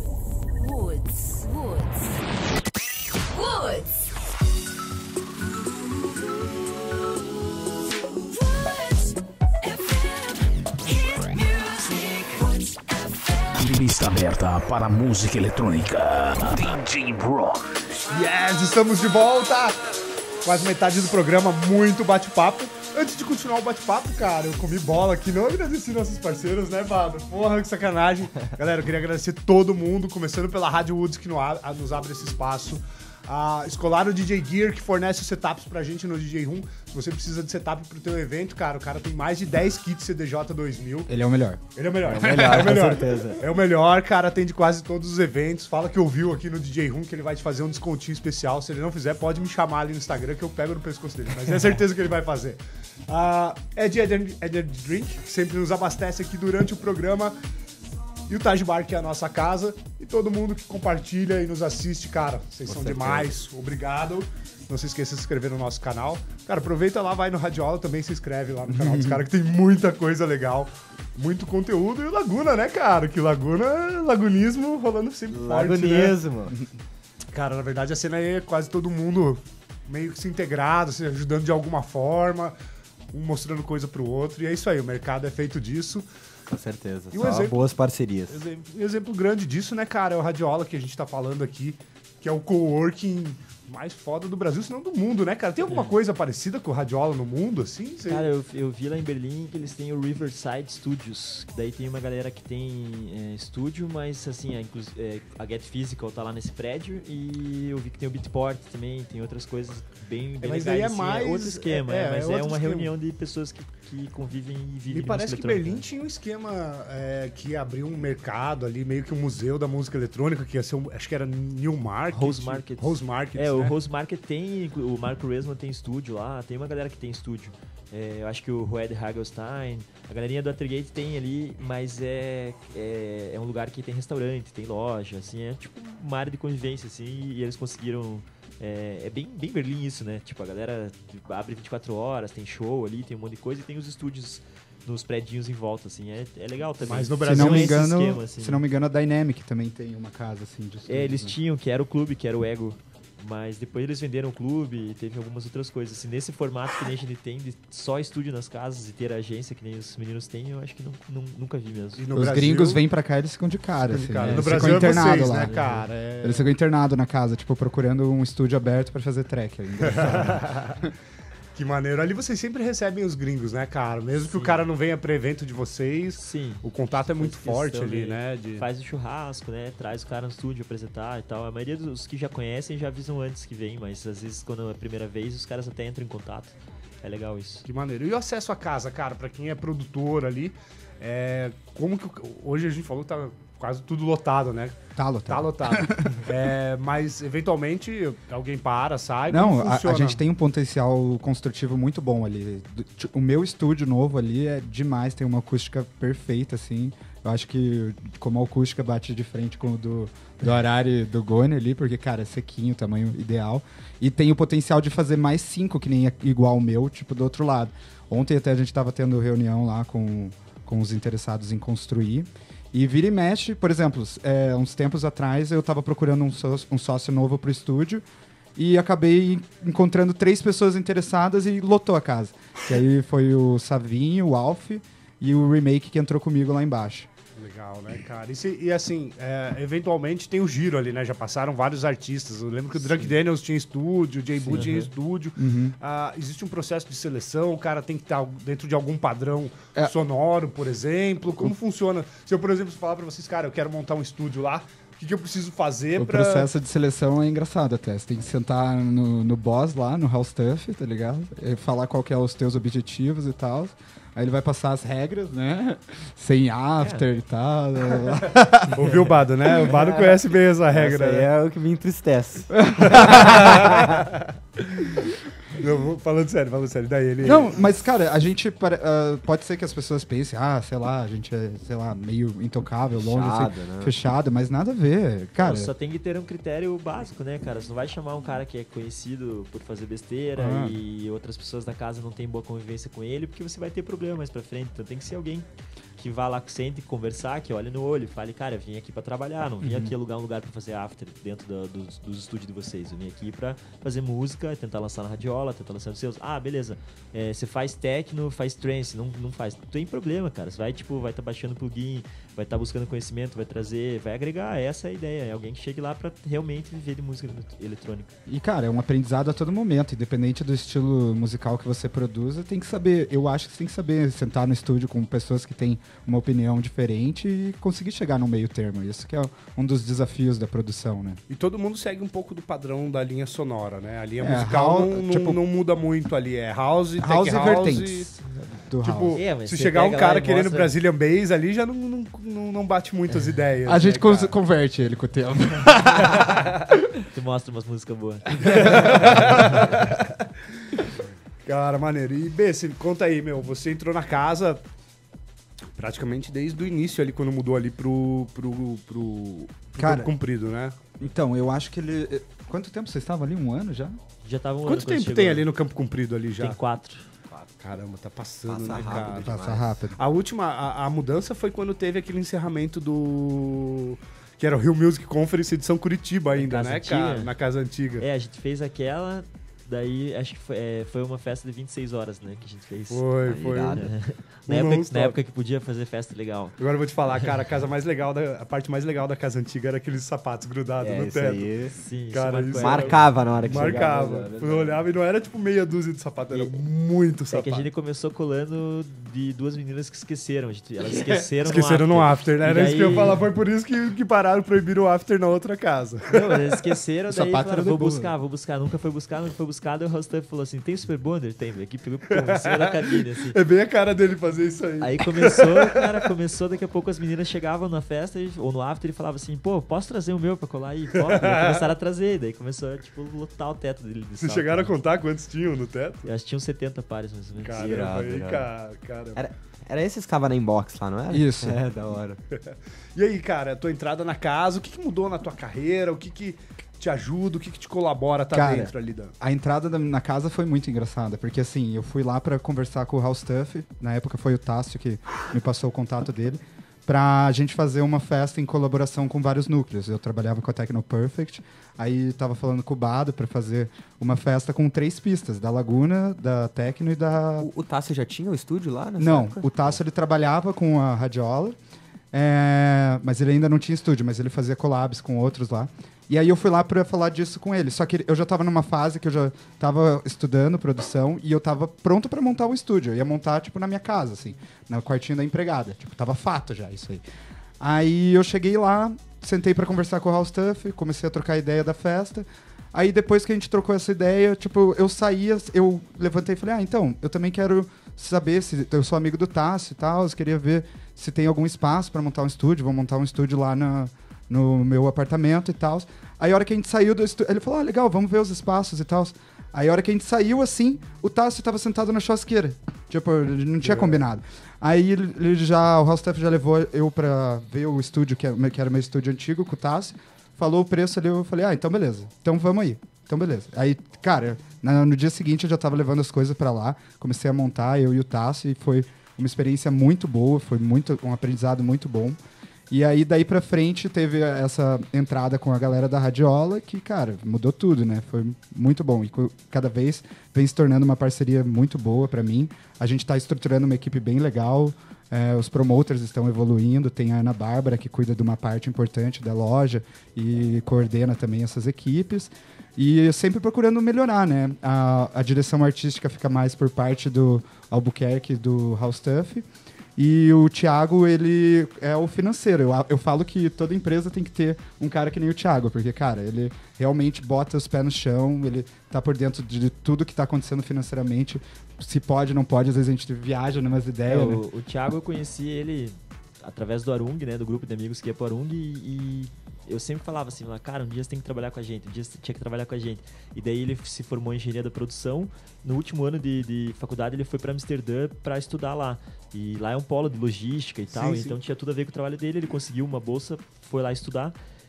Lista aberta para música eletrônica. DJ Rock. Yes, estamos de volta! Quase metade do programa, muito bate-papo. Antes de continuar o bate-papo, cara, eu comi bola aqui, não agradeci nossos parceiros, né, Bado? Porra, que sacanagem. Galera, eu queria agradecer todo mundo, começando pela Rádio Woods, que nos abre esse espaço. A Escolaro DJ Gear, que fornece os setups pra gente no DJ Room. Se você precisa de setup pro teu evento, cara, o cara tem mais de 10 kits CDJ 2000. Ele é o melhor. Ele é o melhor. É o melhor, com certeza. É o melhor, cara, atende quase todos os eventos. Fala que ouviu aqui no DJ Room, que ele vai te fazer um descontinho especial. Se ele não fizer, pode me chamar ali no Instagram que eu pego no pescoço dele. Mas é certeza que ele vai fazer. Ed Energy Drink, que sempre nos abastece aqui durante o programa. E o Taj Bar, que é a nossa casa. E todo mundo que compartilha e nos assiste, cara, vocês são demais. Obrigado. Não se esqueça de se inscrever no nosso canal. Cara, aproveita lá, vai no Radiola, também se inscreve lá no canal dos caras, que tem muita coisa legal. Muito conteúdo. E o Laguna, né, cara? Que lagunismo rolando sempre forte, né? Lagunismo. Cara, na verdade, a cena aí é quase todo mundo meio que se integrado, se ajudando de alguma forma, um mostrando coisa pro outro. E é isso aí, o mercado é feito disso. Com certeza. E um Só exemplo- boas parcerias. Um exemplo grande disso, né, cara, é o Radiola que a gente tá falando aqui, que é o coworking mais foda do Brasil, se não do mundo, né, cara? Tem alguma coisa parecida com o Radiola no mundo, assim? Cê- Cara, eu vi lá em Berlim que eles têm o Riverside Studios, que daí tem uma galera que tem estúdio, mas assim, a Get Physical tá lá nesse prédio, e eu vi que tem o Beatport também, tem outras coisas bem mas legais. daí é assim, mais- outro esquema, é mas outro é uma esquema. reunião de pessoas que convivem e vivem Me de parece música que eletrônica. Berlim tinha um esquema que abriu um mercado ali, meio que um museu da música eletrônica, que ia ser, acho que era New Market. Rose Market. Rose Market, É, o né? Rose Market tem, o Marco Resman tem estúdio lá, tem uma galera que tem estúdio. Eu acho que o Roed Hagelstein, a galerinha do Watergate tem ali, mas é um lugar que tem restaurante, tem loja, assim, é tipo uma área de convivência, assim, e eles conseguiram... É bem Berlim isso, né? Tipo, a galera abre 24 horas, tem show ali, tem um monte de coisa, e tem os estúdios nos prédios em volta, assim, é legal também. Mas no Se Brasil não me esse engano, esquema, assim. se não me engano, a Dynamic também tem uma casa assim de estúdios, Eles né? tinham, que era o clube, que era o Ego. Mas depois eles venderam o clube e teve algumas outras coisas. Assim, nesse formato que nem a gente tem, de só estúdio nas casas e ter agência que nem os meninos têm, eu acho que nunca vi mesmo. E no Os Brasil- gringos vêm pra cá e eles ficam de cara, assim, Cara, né? no Eles Brasil ficam é internados vocês, lá. né, cara? Eles ficam internados na casa, tipo, procurando um estúdio aberto pra fazer track ainda. Que maneiro. Ali vocês sempre recebem os gringos, né, cara? Mesmo que o cara não venha pro evento de vocês, Sim. o contato é muito Faz forte questão ali, de- né? De... Faz o churrasco, né? Traz o cara no estúdio apresentar e tal. A maioria dos que já conhecem já avisam antes que vem, mas às vezes quando é a primeira vez os caras até entram em contato. É legal isso. Que maneiro. E o acesso à casa, cara, pra quem é produtor ali, como que... Hoje a gente falou que tá quase tudo lotado, né? Tá lotado. Tá lotado. Mas, eventualmente, alguém para, sai, Não, como a funciona? gente tem um potencial construtivo muito bom ali. O meu estúdio novo ali é demais, tem uma acústica perfeita, assim. Eu acho que como a acústica bate de frente com o do Arari do Goni ali, porque, cara, é sequinho, tamanho ideal. E tem o potencial de fazer mais 5, que nem igual o meu, tipo, do outro lado. Ontem até a gente tava tendo reunião lá com os interessados em construir. E vira e mexe, por exemplo, uns tempos atrás eu tava procurando um sócio novo pro estúdio e acabei encontrando 3 pessoas interessadas e lotou a casa. Que aí foi o Savinho, o Alf e o Remake que entrou comigo lá embaixo. Legal, né, cara? E assim, eventualmente tem o giro ali, né? Já passaram vários artistas. Eu lembro que o Drunk Daniels tinha estúdio, o J-Boo tinha estúdio. Existe um processo de seleção, o cara tem que estar dentro de algum padrão sonoro, por exemplo. Como funciona? Se eu, por exemplo, falar pra vocês, cara, eu quero montar um estúdio lá, o que eu preciso fazer O pra... processo de seleção é engraçado até. Você tem que sentar no boss lá, no House Stuff, tá ligado? E falar qual que é os teus objetivos e tal. Aí ele vai passar as regras, né? Sem after e tal. Ouviu o Bado, né? O Bado conhece bem essa regra. Essa aí né? é o que me entristece. Não, falando sério. Daí ele... Não, mas, cara, a gente... pode ser que as pessoas pensem, sei lá, a gente é, sei lá, meio intocável, longe, Fechado, assim, né? fechado, mas nada a ver. Cara, Só tem que ter um critério básico, né, cara? Você não vai chamar um cara que é conhecido por fazer besteira e outras pessoas da casa não têm boa convivência com ele, porque você vai ter problema mais pra frente. Então tem que ser alguém que vá lá, sente, conversar, que olhe no olho, fale, cara, eu vim aqui pra trabalhar, não vim aqui alugar um lugar pra fazer after dentro dos estúdios de vocês. Eu vim aqui pra fazer música, tentar lançar na radiola, tentar lançar nos seus. Ah, beleza. Você faz techno, faz trance, não faz. Não tem problema, cara. Você vai, tipo, vai estar baixando plugin, vai estar buscando conhecimento, vai trazer, vai agregar. Essa é a ideia. É alguém que chegue lá pra realmente viver de música eletrônica. E, cara, é um aprendizado a todo momento, independente do estilo musical que você produza, tem que saber, eu acho que você tem que saber sentar no estúdio com pessoas que têm uma opinião diferente e conseguir chegar no meio termo. Isso que é um dos desafios da produção, né? E todo mundo segue um pouco do padrão da linha sonora, né? A linha É, musical house, tipo- não muda muito ali. É house, tech House e house. vertentes do Tipo, house. É, mas se você chegar um pega lá cara e querendo mostra- Brazilian Bass ali, já não bate muito as ideias. A gente né, cara? converte ele com o tempo. Tu mostra umas músicas boas. Cara, maneiro. E B, você conta aí, meu, você entrou na casa praticamente desde o início ali, quando mudou ali pro Cara, Campo Comprido, né? Então, eu acho que ele... Quanto tempo vocês estavam ali? Um ano já? Já tava um ano Quanto quando tempo chegou, tem né? ali no Campo Comprido ali já? Tem 4. Caramba, tá passando, Passa né, rápido cara? demais. Passa rápido. A última, a mudança foi quando teve aquele encerramento do... Que era o Rio Music Conference edição Curitiba ainda, Casa né, Antiga. cara? Na Casa Antiga. É, a gente fez aquela, daí acho que foi uma festa de 26 horas, né, que a gente fez. Foi. irado. Na Um época, non-stop. na época que podia fazer festa legal. Agora eu vou te falar, cara, a parte mais legal da Casa Antiga era aqueles sapatos grudados no isso teto. aí. Sim, Cara, isso isso marcou. Marcava na hora que Marcava. chegava. Eu olhava e não era tipo meia dúzia de sapato, era muito É sapato. que a gente começou colando de 2 meninas que esqueceram. Elas esqueceram, Esqueceram no after, né? E Era isso que eu ia daí- falar, foi por isso que pararam, proibiram o after na outra casa. Não, mas eles esqueceram, O daí sapato falaram, era de vou boa. buscar. Nunca foi buscar. Daí o Rostaf falou assim, tem Super Bonder? Tem, aqui pegou em cima da cabine, assim. É bem a cara dele fazer isso aí. Aí começou, daqui a pouco as meninas chegavam na festa ou no after e falavam assim, pô, posso trazer o meu pra colar aí? Pode? Daí começaram a trazer, daí começou a, tipo, lotar o teto dele. de Vocês salto. chegaram a contar quantos tinham no teto? Eu acho que tinham 70 pares, mais ou menos. Caramba, irado, aí, irado. cara. Era esses que estavam na inbox lá, não era? Isso. É, da hora. E aí, cara, a tua entrada na casa, o que mudou na tua carreira? O que te ajuda? O que te colabora tá Cara, dentro ali da... A entrada na casa foi muito engraçada, porque assim, eu fui lá pra conversar com o House Stuff, na época foi o Tássio que me passou o contato dele, pra gente fazer uma festa em colaboração com vários núcleos. Eu trabalhava com a Techno Perfect, aí tava falando com o Bado pra fazer uma festa com 3 pistas, da Laguna, da Techno e da... O Tássio já tinha o estúdio lá nessa Não, época? o Tássio ele trabalhava com a Radiola, mas ele ainda não tinha estúdio, mas ele fazia collabs com outros lá. E aí eu fui lá pra falar disso com ele. Só que eu já tava numa fase que eu já tava estudando produção e eu tava pronto pra montar o estúdio. Eu ia montar, tipo, na minha casa, assim, no quartinho da empregada. Tipo, tava fato já isso aí. Aí eu cheguei lá, sentei pra conversar com o House Stuff, comecei a trocar ideia da festa. Aí depois que a gente trocou essa ideia, tipo, eu saía, eu levantei e falei, então, eu também quero saber se eu sou amigo do Tássio e tal, eu queria ver se tem algum espaço pra montar um estúdio, vou montar um estúdio lá no meu apartamento e tal. Aí a hora que a gente saiu do estúdio, ele falou, legal, vamos ver os espaços e tal. Aí a hora que a gente saiu, assim, o Tássio tava sentado na churrasqueira. Tipo, ele não tinha combinado. Aí o House Stuff já levou eu pra ver o estúdio, que era meu estúdio antigo, com o Tássio. Falou o preço ali, eu falei, então beleza. Então vamos aí. Então beleza. Aí, cara, no dia seguinte eu já tava levando as coisas pra lá. Comecei a montar, eu e o Tássio, e foi uma experiência muito boa, foi um aprendizado muito bom. E aí, daí pra frente, teve essa entrada com a galera da Radiola, que, cara, mudou tudo, né? Foi muito bom. E cada vez vem se tornando uma parceria muito boa pra mim. A gente tá estruturando uma equipe bem legal. Os promoters estão evoluindo. Tem a Ana Bárbara, que cuida de uma parte importante da loja e coordena também essas equipes. E sempre procurando melhorar, né? A direção artística fica mais por parte do Albuquerque, do House Stuff. E o Thiago, ele é o financeiro. Eu falo que toda empresa tem que ter um cara que nem o Thiago, porque, cara, ele realmente bota os pés no chão, ele tá por dentro de tudo que tá acontecendo financeiramente. Se pode, não pode, às vezes a gente viaja numas ideias, né? O Thiago, eu conheci ele através do Arung, né? Do grupo de amigos que ia pro Arung e eu sempre falava assim, cara, um dia você tem que trabalhar com a gente, um dia você tinha que trabalhar com a gente. E daí ele se formou em engenharia da produção. No último ano de faculdade ele foi para Amsterdã para estudar lá. E lá é um polo de logística e tal, Sim. então tinha tudo a ver com o trabalho dele. Ele conseguiu uma bolsa, foi lá estudar.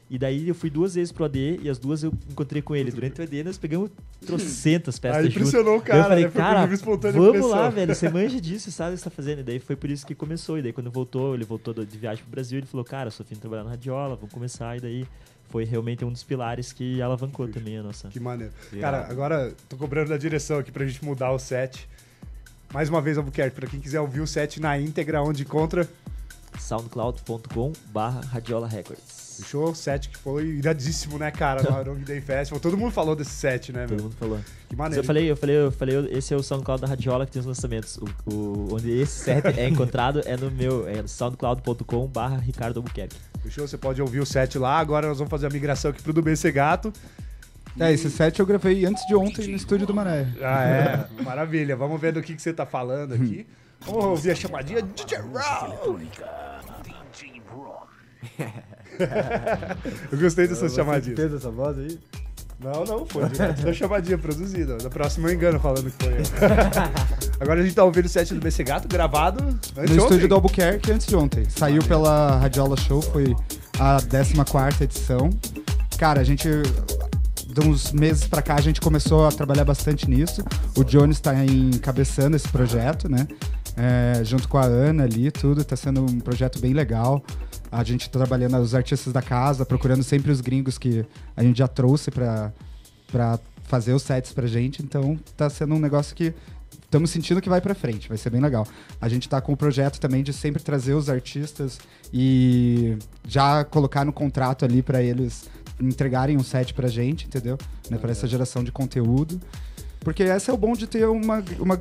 E daí eu fui 2 vezes pro AD e as 2 eu encontrei com ele. Durante o AD nós pegamos trocentas festas juntas. Impressionou o Daí eu cara, falei, né? Foi por cara, livre e espontânea vamos pressão. lá, velho, você manja disso, sabe o que você tá fazendo. E daí foi por isso que começou. E daí quando ele voltou de viagem pro Brasil, ele falou, cara, sou fim de trabalhar na radiola, vamos começar. E daí foi realmente um dos pilares que alavancou também a nossa... Que maneiro. Cara, agora tô cobrando da direção aqui pra gente mudar o set. Mais uma vez, Albuquerque, pra quem quiser ouvir o set na íntegra, onde encontra... soundcloud.com/Radiola Records. Fechou? O set que foi iradíssimo, né, cara, no Arung Day Festival. Todo mundo falou desse set, né, Todo meu? mundo falou. Que Mas maneiro. eu falei, esse é o SoundCloud da Radiola que tem os lançamentos. Onde esse set é encontrado é no meu, soundcloud.com/Ricardo Albuquerque. Fechou? Você pode ouvir o set lá. Agora nós vamos fazer a migração aqui pro do BC Gato. Esse set eu gravei antes de ontem no estúdio do Mané. Ah, é? Maravilha. Vamos ver do que você tá falando aqui. Vamos ouvir a chamadinha DJ Raw. Eu gostei dessas chamadinhas. Fez essa voz aí? Não, foi direto da chamadinha produzida. Da próxima eu engano falando que foi eu. Agora a gente tá ouvindo o set do BC Gato, gravado No estúdio do Albuquerque antes de ontem. Saiu pela Radiola Show, foi a 14ª edição. Cara, a gente... De uns meses pra cá a gente começou a trabalhar bastante nisso. O Jones tá encabeçando esse projeto, né? Junto com a Ana ali, tudo. Tá sendo um projeto bem legal. A gente tá trabalhando os artistas da casa, procurando sempre os gringos que a gente já trouxe pra fazer os sets pra gente. Então tá sendo um negócio que estamos sentindo que vai pra frente, vai ser bem legal. A gente tá com o projeto também de sempre trazer os artistas e já colocar no contrato ali pra eles entregarem um set pra gente, entendeu? Né, pra essa geração de conteúdo. Porque esse é o bom de ter uma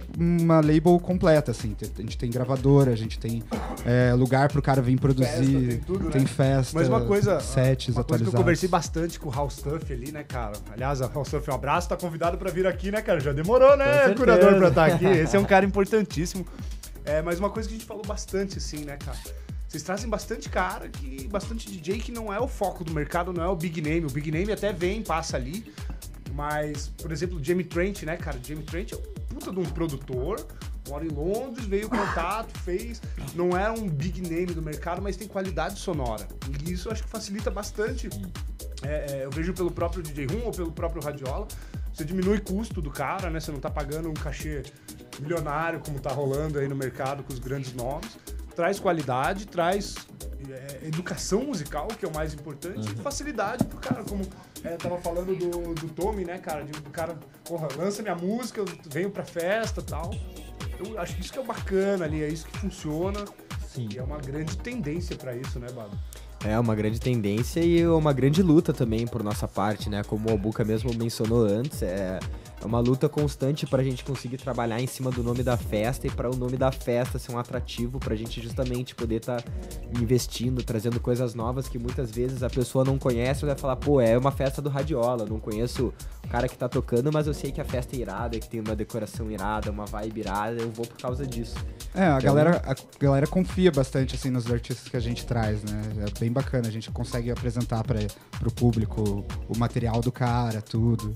label completa, assim. A gente tem gravadora, a gente tem lugar pro cara vir produzir, tem tudo, tem né? festa, Mas uma coisa sets que eu atualizados. conversei bastante com o House Stuff ali, né, cara? Aliás, a House Stuff, um abraço, tá convidado pra vir aqui, né, cara? Já demorou, né, curador, pra estar aqui. Esse é um cara importantíssimo. Mas uma coisa que a gente falou bastante, assim, né, cara? Vocês trazem bastante cara, bastante DJ que não é o foco do mercado, não é o big name. O big name até vem, passa ali. Mas, por exemplo, o Jamie Trent, né, cara? O Jamie Trent é um puta de um produtor, mora em Londres, veio contato, fez. Não é um big name do mercado, mas tem qualidade sonora. E isso eu acho que facilita bastante. Eu vejo pelo próprio DJ Rum ou pelo próprio Radiola. Você diminui o custo do cara, né? Você não tá pagando um cachê milionário, como tá rolando aí no mercado com os grandes nomes. Traz qualidade, traz educação musical, que é o mais importante, e facilidade pro cara, como tava falando do Tommy, né, cara? O cara, porra, lança minha música, eu venho pra festa e tal. Eu acho que isso que é bacana ali, é isso que funciona. Sim. E é uma grande tendência pra isso, né, Bado? É uma grande tendência e uma grande luta também por nossa parte, né? Como o Albuca mesmo mencionou antes, é uma luta constante pra gente conseguir trabalhar em cima do nome da festa e para o nome da festa ser um atrativo pra gente justamente poder estar investindo, trazendo coisas novas que muitas vezes a pessoa não conhece, vai falar, pô, é uma festa do Radiola, não conheço o cara que tá tocando, mas eu sei que a festa é irada, que tem uma decoração irada, uma vibe irada, eu vou por causa disso. A galera confia bastante assim nos artistas que a gente traz, né? É bem bacana, a gente consegue apresentar pro público o material do cara, tudo.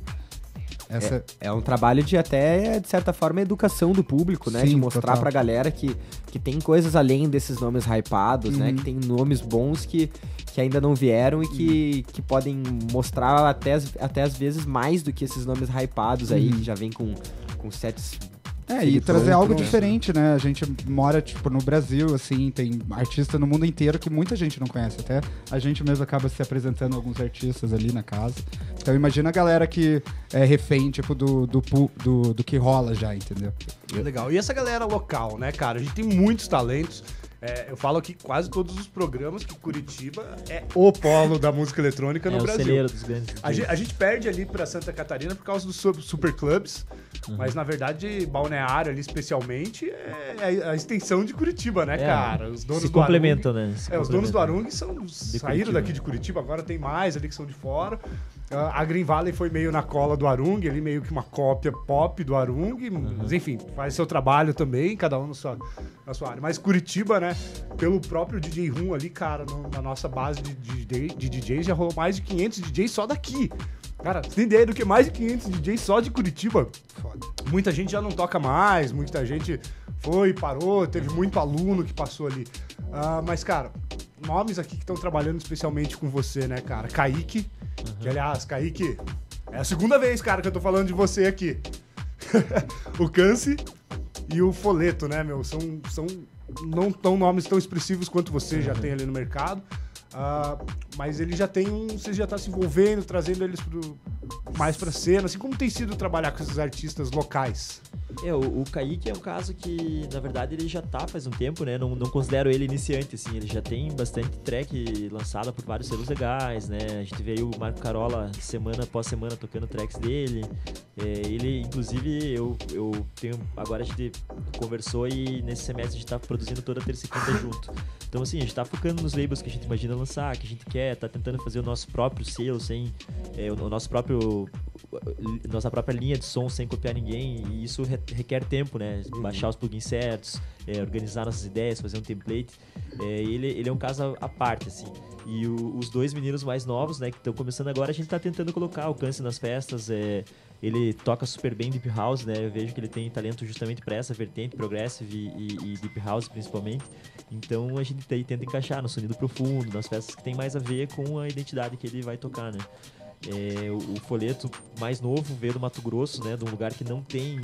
É um trabalho de até, de certa forma, educação do público, né? Sim, de mostrar total. pra galera que tem coisas além desses nomes hypados, né? Que tem nomes bons que ainda não vieram e que podem mostrar até às vezes mais do que esses nomes hypados aí, que já vem com sets... E trazer algo diferente, né? A gente mora, tipo, no Brasil, assim, tem artista no mundo inteiro que muita gente não conhece. Até a gente mesmo acaba se apresentando alguns artistas ali na casa. Então imagina a galera que é refém, tipo, do que rola já, entendeu? Legal. E essa galera local, né, cara? A gente tem muitos talentos. Eu falo aqui quase todos os programas que Curitiba é o polo da música eletrônica no o Brasil. celeiro dos grandes. A gente perde ali pra Santa Catarina por causa dos super clubs, mas na verdade Balneário ali especialmente é a extensão de Curitiba, né, cara? Os donos Se do complementam, Arung, né? Se os donos do complementam. Arung saíram Curitiba. daqui de Curitiba, agora tem mais ali que são de fora. A Green Valley foi meio na cola do Arung, ali meio que uma cópia pop do Arung, mas enfim, faz seu trabalho também, cada um na sua área. Mas Curitiba, né, pelo próprio DJ Rum ali, cara, na nossa base de DJs, já rolou mais de 500 DJs só daqui. Cara, você tem ideia do que mais de 500 DJs só de Curitiba? Foda. Muita gente já não toca mais, muita gente foi, parou, teve muito aluno que passou ali. Mas, cara, nomes aqui que estão trabalhando especialmente com você, né, cara? Kaique, que aliás, Kaique, é a segunda vez, cara, que eu tô falando de você aqui. O Cansi e o Foleto, né, meu? São não tão nomes tão expressivos quanto você já tem ali no mercado. Mas ele já tem você já tá se envolvendo, trazendo eles mais pra cena, assim, como tem sido trabalhar com esses artistas locais? O Kaique é um caso que, na verdade, ele já tá faz um tempo, né? Não considero ele iniciante, assim. Ele já tem bastante track lançada por vários selos legais, né? A gente vê aí o Marco Carola semana após semana tocando tracks dele. Ele, inclusive, eu tenho... Agora a gente conversou e nesse semestre a gente tá produzindo toda terça e quinta junto. Então, assim, a gente tá focando nos labels que a gente imagina lançar, que a gente quer, tá tentando fazer o nosso próprio selo, sem... nossa própria linha de som sem copiar ninguém, e isso requer tempo, né? Baixar os plugins certos, organizar nossas ideias, fazer um template. Ele é um caso à parte, assim. E os dois meninos mais novos, né, que estão começando agora, a gente tá tentando colocar alcance nas festas. Ele toca super bem Deep House, né? Eu vejo que ele tem talento justamente para essa vertente, Progressive e Deep House principalmente. Então a gente tenta encaixar no sonido profundo, nas festas que tem mais a ver com a identidade que ele vai tocar, né? O Foleto mais novo veio do Mato Grosso, né? De um lugar que não tem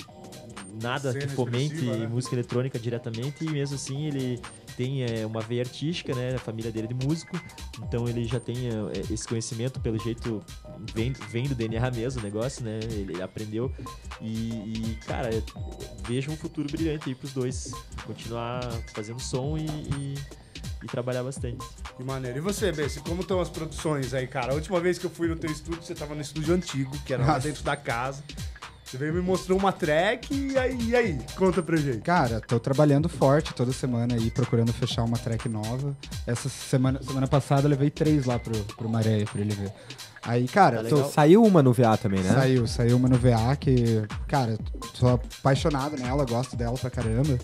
nada Cena que fomente expressiva, né? música eletrônica diretamente, e mesmo assim ele tem uma veia artística, né? A família dele é de músico, então ele já tem esse conhecimento, pelo jeito vem do DNA mesmo o negócio, né? Ele aprendeu e cara, vejo um futuro brilhante aí pros dois, continuar fazendo som e trabalhar bastante. Que maneiro. E você, Bessi, como estão as produções aí, cara? A última vez que eu fui no teu estúdio, você tava no estúdio antigo, que era lá dentro da casa. Você veio e me mostrou uma track, e aí? Conta pra gente. Cara, tô trabalhando forte toda semana aí, procurando fechar uma track nova. Essa semana passada eu levei 3 lá pro Maré, pra ele ver. Aí, cara, Saiu uma no VA também, né? Saiu uma no VA que, cara, sou apaixonado nela, gosto dela pra caramba.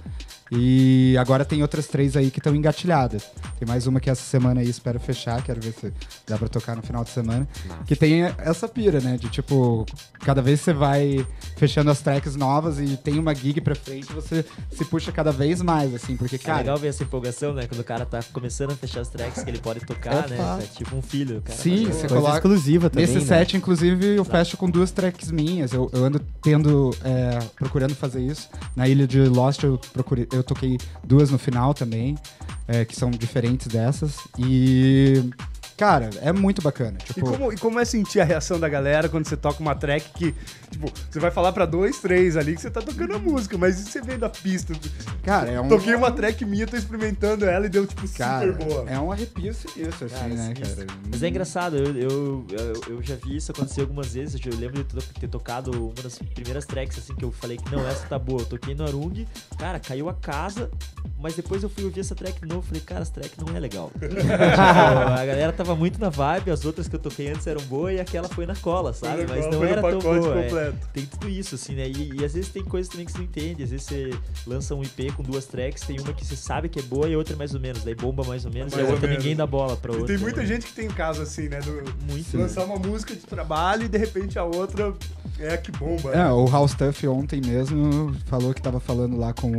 E agora tem outras 3 aí que estão engatilhadas. Tem mais uma que essa semana aí espero fechar, quero ver se dá pra tocar no final de semana. Que tem essa pira, né? De tipo, cada vez você vai fechando as tracks novas e tem uma gig pra frente, você se puxa cada vez mais, assim, porque, cara... É legal ver essa empolgação, né? Quando o cara tá começando a fechar as tracks que ele pode tocar, né? É tipo um filho, o cara. Sim, você Coisa coloca... exclusiva também, Nesse né? set, inclusive, eu fecho com 2 tracks minhas. Eu ando procurando fazer isso. Na Ilha de Lost eu toquei 2 no final também, que são diferentes dessas. E, cara, é muito bacana. Tipo, E como é sentir a reação da galera quando você toca uma track que, tipo, você vai falar pra 2, 3 ali que você tá tocando a música, mas e você vem da pista? cara, Toquei uma track minha, tô experimentando ela e deu, tipo, cara, super boa. é um arrepio sinistro, assim, Cara, né, sinistro. cara? Mas é engraçado, eu já vi isso acontecer algumas vezes. Eu lembro de ter tocado uma das primeiras tracks, assim, que eu falei que não, essa tá boa. Eu toquei no Arung, cara, caiu a casa, mas depois eu fui ouvir essa track de novo, falei, cara, essa track não é legal. Tipo, a galera tava muito na vibe, as outras que eu toquei antes eram boas e aquela foi na cola, sabe? Mas não era tão boa. Tem tudo isso, assim, né? E às vezes tem coisas também que você não entende. Às vezes você lança um IP com 2 tracks, tem uma que você sabe que é boa e a outra mais ou menos. Daí bomba mais ou menos, Mais e a ou outra menos. ninguém dá bola pra E outra. tem muita né? gente que tem um caso assim, né? Muito. Lançar uma música de trabalho e de repente a outra é a que bomba. né? O House Tuff ontem mesmo falou que tava falando lá com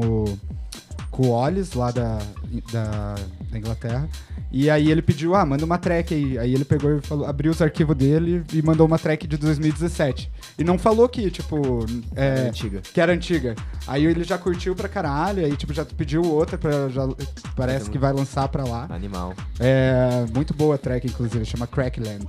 o Ollis, lá da Inglaterra. E aí ele pediu, manda uma track aí. Aí ele pegou e falou, abriu os arquivos dele e mandou uma track de 2017. E não falou que, tipo... antiga. Que era antiga. Aí ele já curtiu pra caralho, aí tipo, já pediu outra, parece que vai lançar pra lá. Animal. É muito boa a track, inclusive, chama Crackland.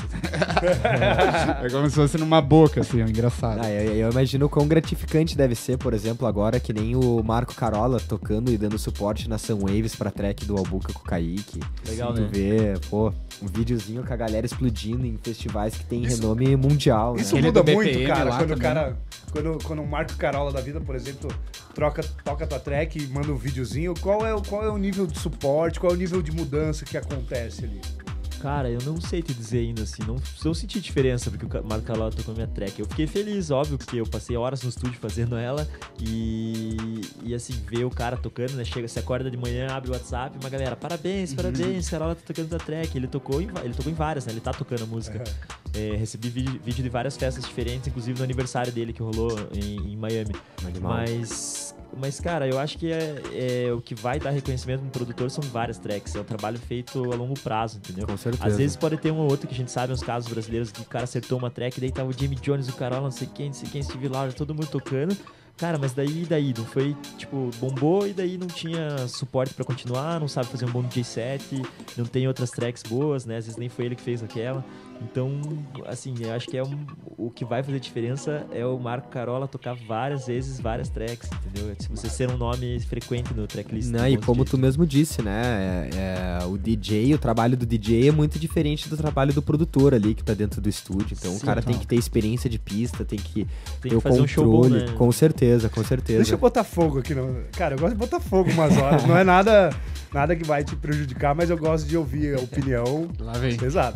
É como se fosse numa boca, assim, é engraçado. Eu imagino o quão gratificante deve ser, por exemplo, agora que nem o Marco Carola tocando e dando suporte na Sunwaves pra track do Albuca com o Kaique. Legal, Tu né? vê, um videozinho com a galera explodindo em festivais que tem renome mundial, Isso né? Ele é muda do muito, BPM cara, lá quando o também. cara... Quando o Marco Carola da vida, por exemplo, toca tua track e manda um videozinho, qual é o nível de suporte, qual é o nível de mudança que acontece ali? Cara, eu não sei te dizer ainda, assim, não senti diferença porque o Marco Carola tocou minha track. Eu fiquei feliz, óbvio, porque eu passei horas no estúdio fazendo ela e assim, ver o cara tocando, né? Chega, você acorda de manhã, abre o WhatsApp, uma galera, parabéns, Carola tá tocando tua track. Ele tocou em várias, né? Ele tá tocando a música. Recebi vídeo de várias festas diferentes, inclusive no aniversário dele que rolou em Miami. Animal. Mas, cara, eu acho que o que vai dar reconhecimento no produtor são várias tracks. É um trabalho feito a longo prazo, entendeu? Com certeza. Às vezes pode ter um ou outro que a gente sabe, uns casos brasileiros, que o cara acertou uma track, daí tava o Jamie Jones, o Carola, não sei quem, Steve Lauer, todo mundo tocando. Cara, mas daí, não foi, tipo, bombou e daí não tinha suporte pra continuar, não sabe fazer um bom DJ set, não tem outras tracks boas, né? Às vezes nem foi ele que fez aquela. Então, assim, eu acho que o que vai fazer diferença é o Marco Carola tocar várias vezes, várias tracks, entendeu? Se você ser um nome frequente no tracklist. Não, e como tu mesmo disse, né? O trabalho do DJ é muito diferente do trabalho do produtor ali, que tá dentro do estúdio. Então, o cara tem que ter experiência de pista, tem que ter o fazer controle. um show bom, né? Com certeza, com certeza. Deixa eu botar fogo aqui. Cara, eu gosto de botar fogo umas horas. Não é nada que vai te prejudicar, mas eu gosto de ouvir a opinião. Lá vem. Pesada.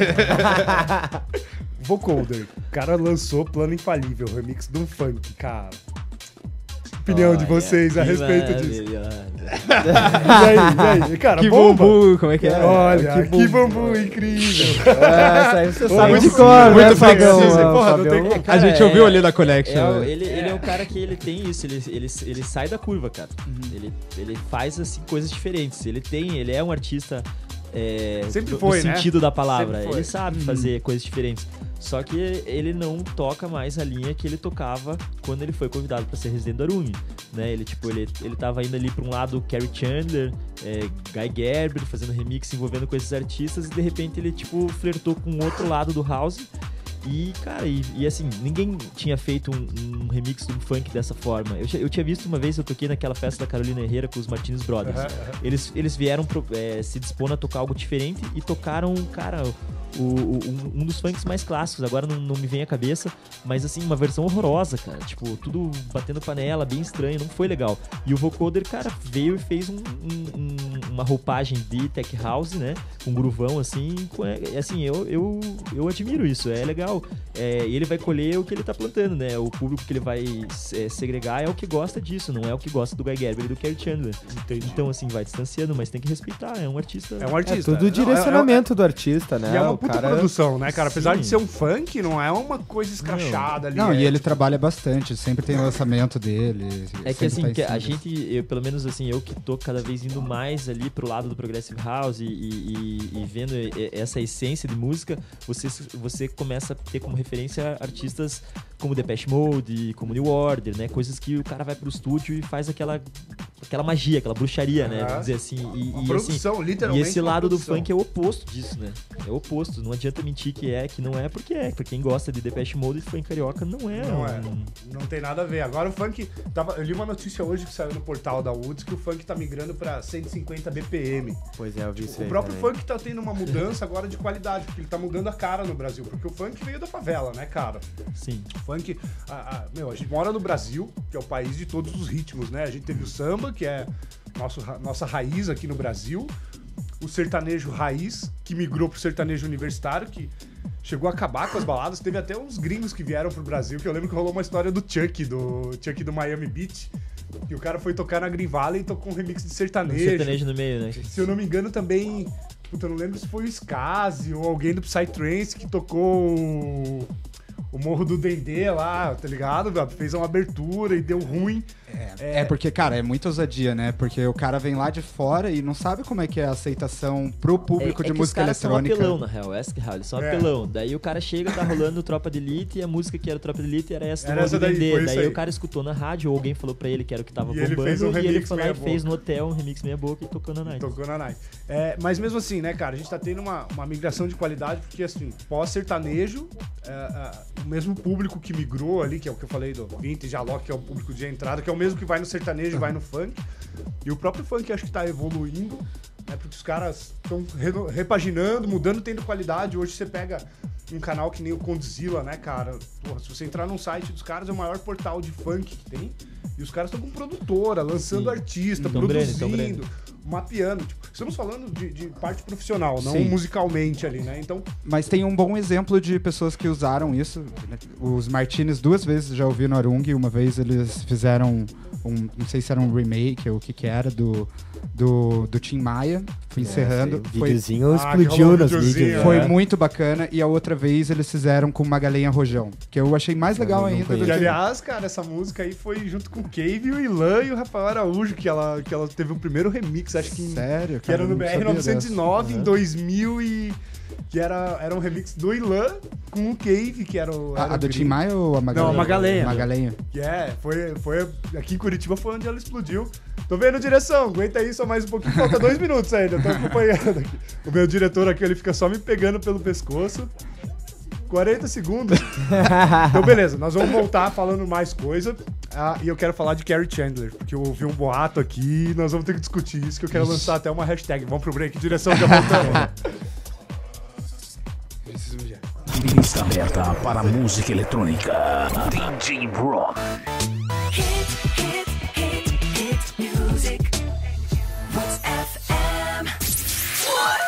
Vocoder. O cara lançou Plano Infalível, remix de um funk, cara. Opinião de vocês a respeito disso. E aí? Cara, Que bomba. bambu, como é que é? Olha, que bambu incrível. Essa aí você sabe muito de cor, né, muito Fagão? flexível. Porra, não Fabião? tem- A gente ouviu ali da Collection. Ele é um cara que ele tem isso, ele sai da curva, cara. Ele faz, assim, coisas diferentes. Ele é um artista Sempre no foi, né? sentido da palavra. Sempre foi. Ele sabe fazer coisas diferentes. Só que ele não toca mais a linha que ele tocava quando ele foi convidado pra ser residente da Arumi, né? Ele tava indo ali pra um lado Kerry Chandler, Guy Gerber, fazendo remix, envolvendo com esses artistas, e de repente ele, tipo, flertou com o outro lado do house. E, cara, e assim, ninguém tinha feito um remix de um funk dessa forma. Eu tinha visto uma vez, eu toquei naquela festa da Carolina Herrera com os Martinez Brothers. Eles vieram se dispondo a tocar algo diferente e tocaram, cara, um dos funks mais clássicos. Agora não me vem à cabeça, mas assim, uma versão horrorosa, cara. Tipo, tudo batendo panela, bem estranho, não foi legal. E o vocoder, cara, veio e fez uma roupagem de tech house, né? Com groovão, assim. Assim, eu admiro isso, é legal. E ele vai colher o que ele tá plantando, né? O público que ele vai segregar é o que gosta disso, não é o que gosta do Guy Gerber e do Kerry Chandler. Entendi. Então, assim, vai distanciando, mas tem que respeitar, é um artista. É um artista. É tudo o direcionamento do artista, né? E é uma O puta cara- produção, né, cara? Apesar Sim. de ser um funk, não é uma coisa escrachada ali. Não, é e ele trabalha bastante, sempre tem o lançamento dele. É que sempre assim, tá em a cima. gente, pelo menos assim, eu que tô cada vez indo mais ali pro lado do Progressive House e vendo essa essência de música, você começa a ter como referência artistas como Depeche Mode, como New Order, né? Coisas que o cara vai pro estúdio e faz aquela magia, aquela bruxaria, né? Vamos dizer assim. Uma produção, assim, literalmente. E esse uma lado do produção. funk é o oposto disso, né? É o oposto. Não adianta mentir que não é porque é. Pra quem gosta de Depeche Mode e funk carioca, não é. Não é. Não tem nada a ver. Agora o funk. Eu li uma notícia hoje que saiu no portal da Woods que o funk tá migrando pra 150 BPM. Pois é, eu vi isso O aí próprio também. funk tá tendo uma mudança agora de qualidade, porque ele tá mudando a cara no Brasil. Porque o funk veio da favela, né, cara? Sim. O funk. A gente mora no Brasil, que é o país de todos os ritmos, né? A gente teve o samba, que é nossa raiz aqui no Brasil. O sertanejo raiz, que migrou pro sertanejo universitário, que chegou a acabar com as baladas. Teve até uns gringos que vieram pro Brasil, que eu lembro que rolou uma história do Chuck do Miami Beach, que o cara foi tocar na Green Valley e tocou um remix de Um sertanejo. sertanejo no meio, né? Se eu não me engano também, puta, eu não lembro se foi o Skazi ou alguém do Psytrance que tocou o Morro do Dendê lá, tá ligado? Fez uma abertura e deu ruim. É porque, cara, é muita ousadia, né? Porque o cara vem lá de fora e não sabe como é que é a aceitação pro público de que música os caras eletrônica. são apelão, na real. Essa que é real, eles são apelão. Daí o cara chega, tá rolando Tropa de Elite e a música que era Tropa de Elite era essa do Era Morro essa do daí, Dendê. foi isso Daí aí. o cara escutou na rádio ou alguém falou pra ele que era o que tava E ele bombando fez um e ele remix foi lá meia e fez boca. no hotel um remix meia boca e tocou na night. Tocou na night. Mas mesmo assim, né, cara, a gente tá tendo uma migração de qualidade, porque assim, pós-sertanejo, o mesmo público que migrou ali, que é o que eu falei do Vintage, Alok, que é o público de entrada, que é o mesmo que vai no sertanejo e vai no funk. E o próprio funk acho que tá evoluindo, né, porque os caras estão repaginando, mudando, tendo qualidade. Hoje você pega um canal que nem o Condzilla, né, cara? Porra, se você entrar no site dos caras, é o maior portal de funk que tem. E os caras estão com produtora, lançando Sim. artista, Tão grande, produzindo. tão grande. mapeando. Tipo, estamos falando de parte profissional, não Sim. musicalmente ali, né? Então, Mas tem um bom exemplo de pessoas que usaram isso. Os Martinez 2 vezes já ouvi no Arung. Uma vez eles fizeram não sei se era um remake ou o que era, do Tim Maia. Fui encerrando. O Foi, videozinho que rolou explodiu um nas videozinho, mídias. foi né? muito bacana. E a outra vez eles fizeram com Magalhães Rojão, que eu achei mais legal não ainda. conheço. que, aliás, cara, essa música aí foi junto com o Cave, o Ilan e o Rafael Araújo, que ela teve o primeiro remix, acho que Sério? que era no Cara, eu não BR sabia 909, em 2000 que era um remix do Ilan com o Cave, que era o... dessa. era A o do gringo. Tim Maia ou a Magalhães? Não, a Magalhães. Magalhães. Que foi aqui em Curitiba foi onde ela explodiu. Tô vendo, direção, aguenta aí só mais um pouquinho, falta 2 minutos ainda, tô acompanhando aqui. O meu diretor aqui, ele fica só me pegando pelo pescoço. 40 segundos. Então, beleza, nós vamos voltar falando mais coisa. E eu quero falar de Carrie Chandler, porque eu ouvi um boato aqui e nós vamos ter que discutir isso, que eu quero lançar até uma hashtag. Vamos pro break, direção, já voltamos. Lista aberta para a música eletrônica. DJ Rock. Hit music. What's FM? What?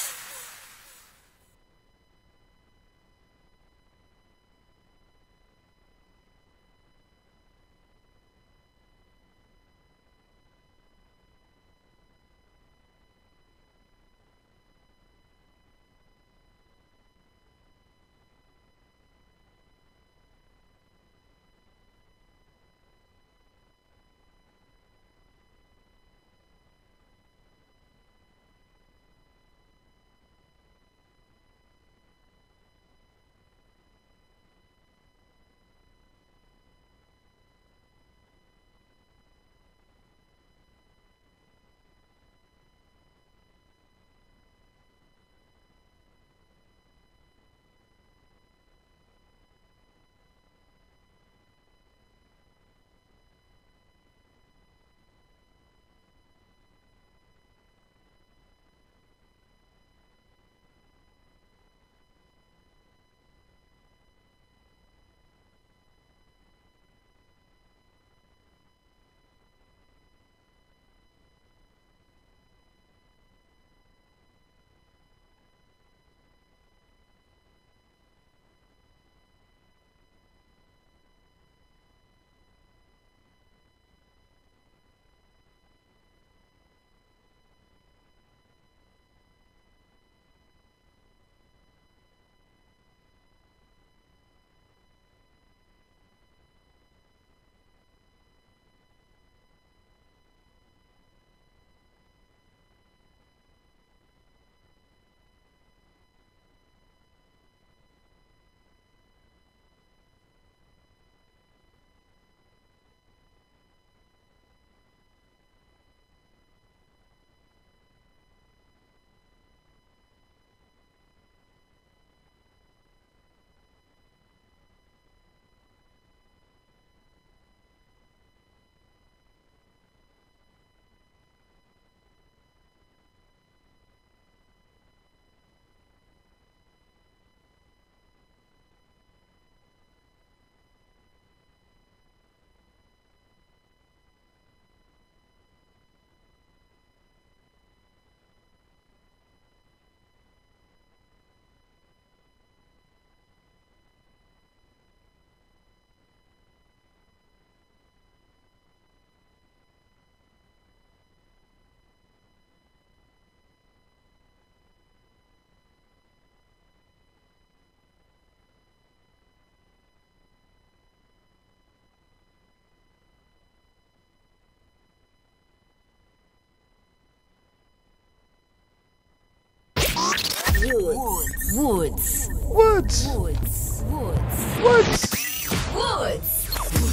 Woods. Woods! Woods. Woods. Woods! Woods.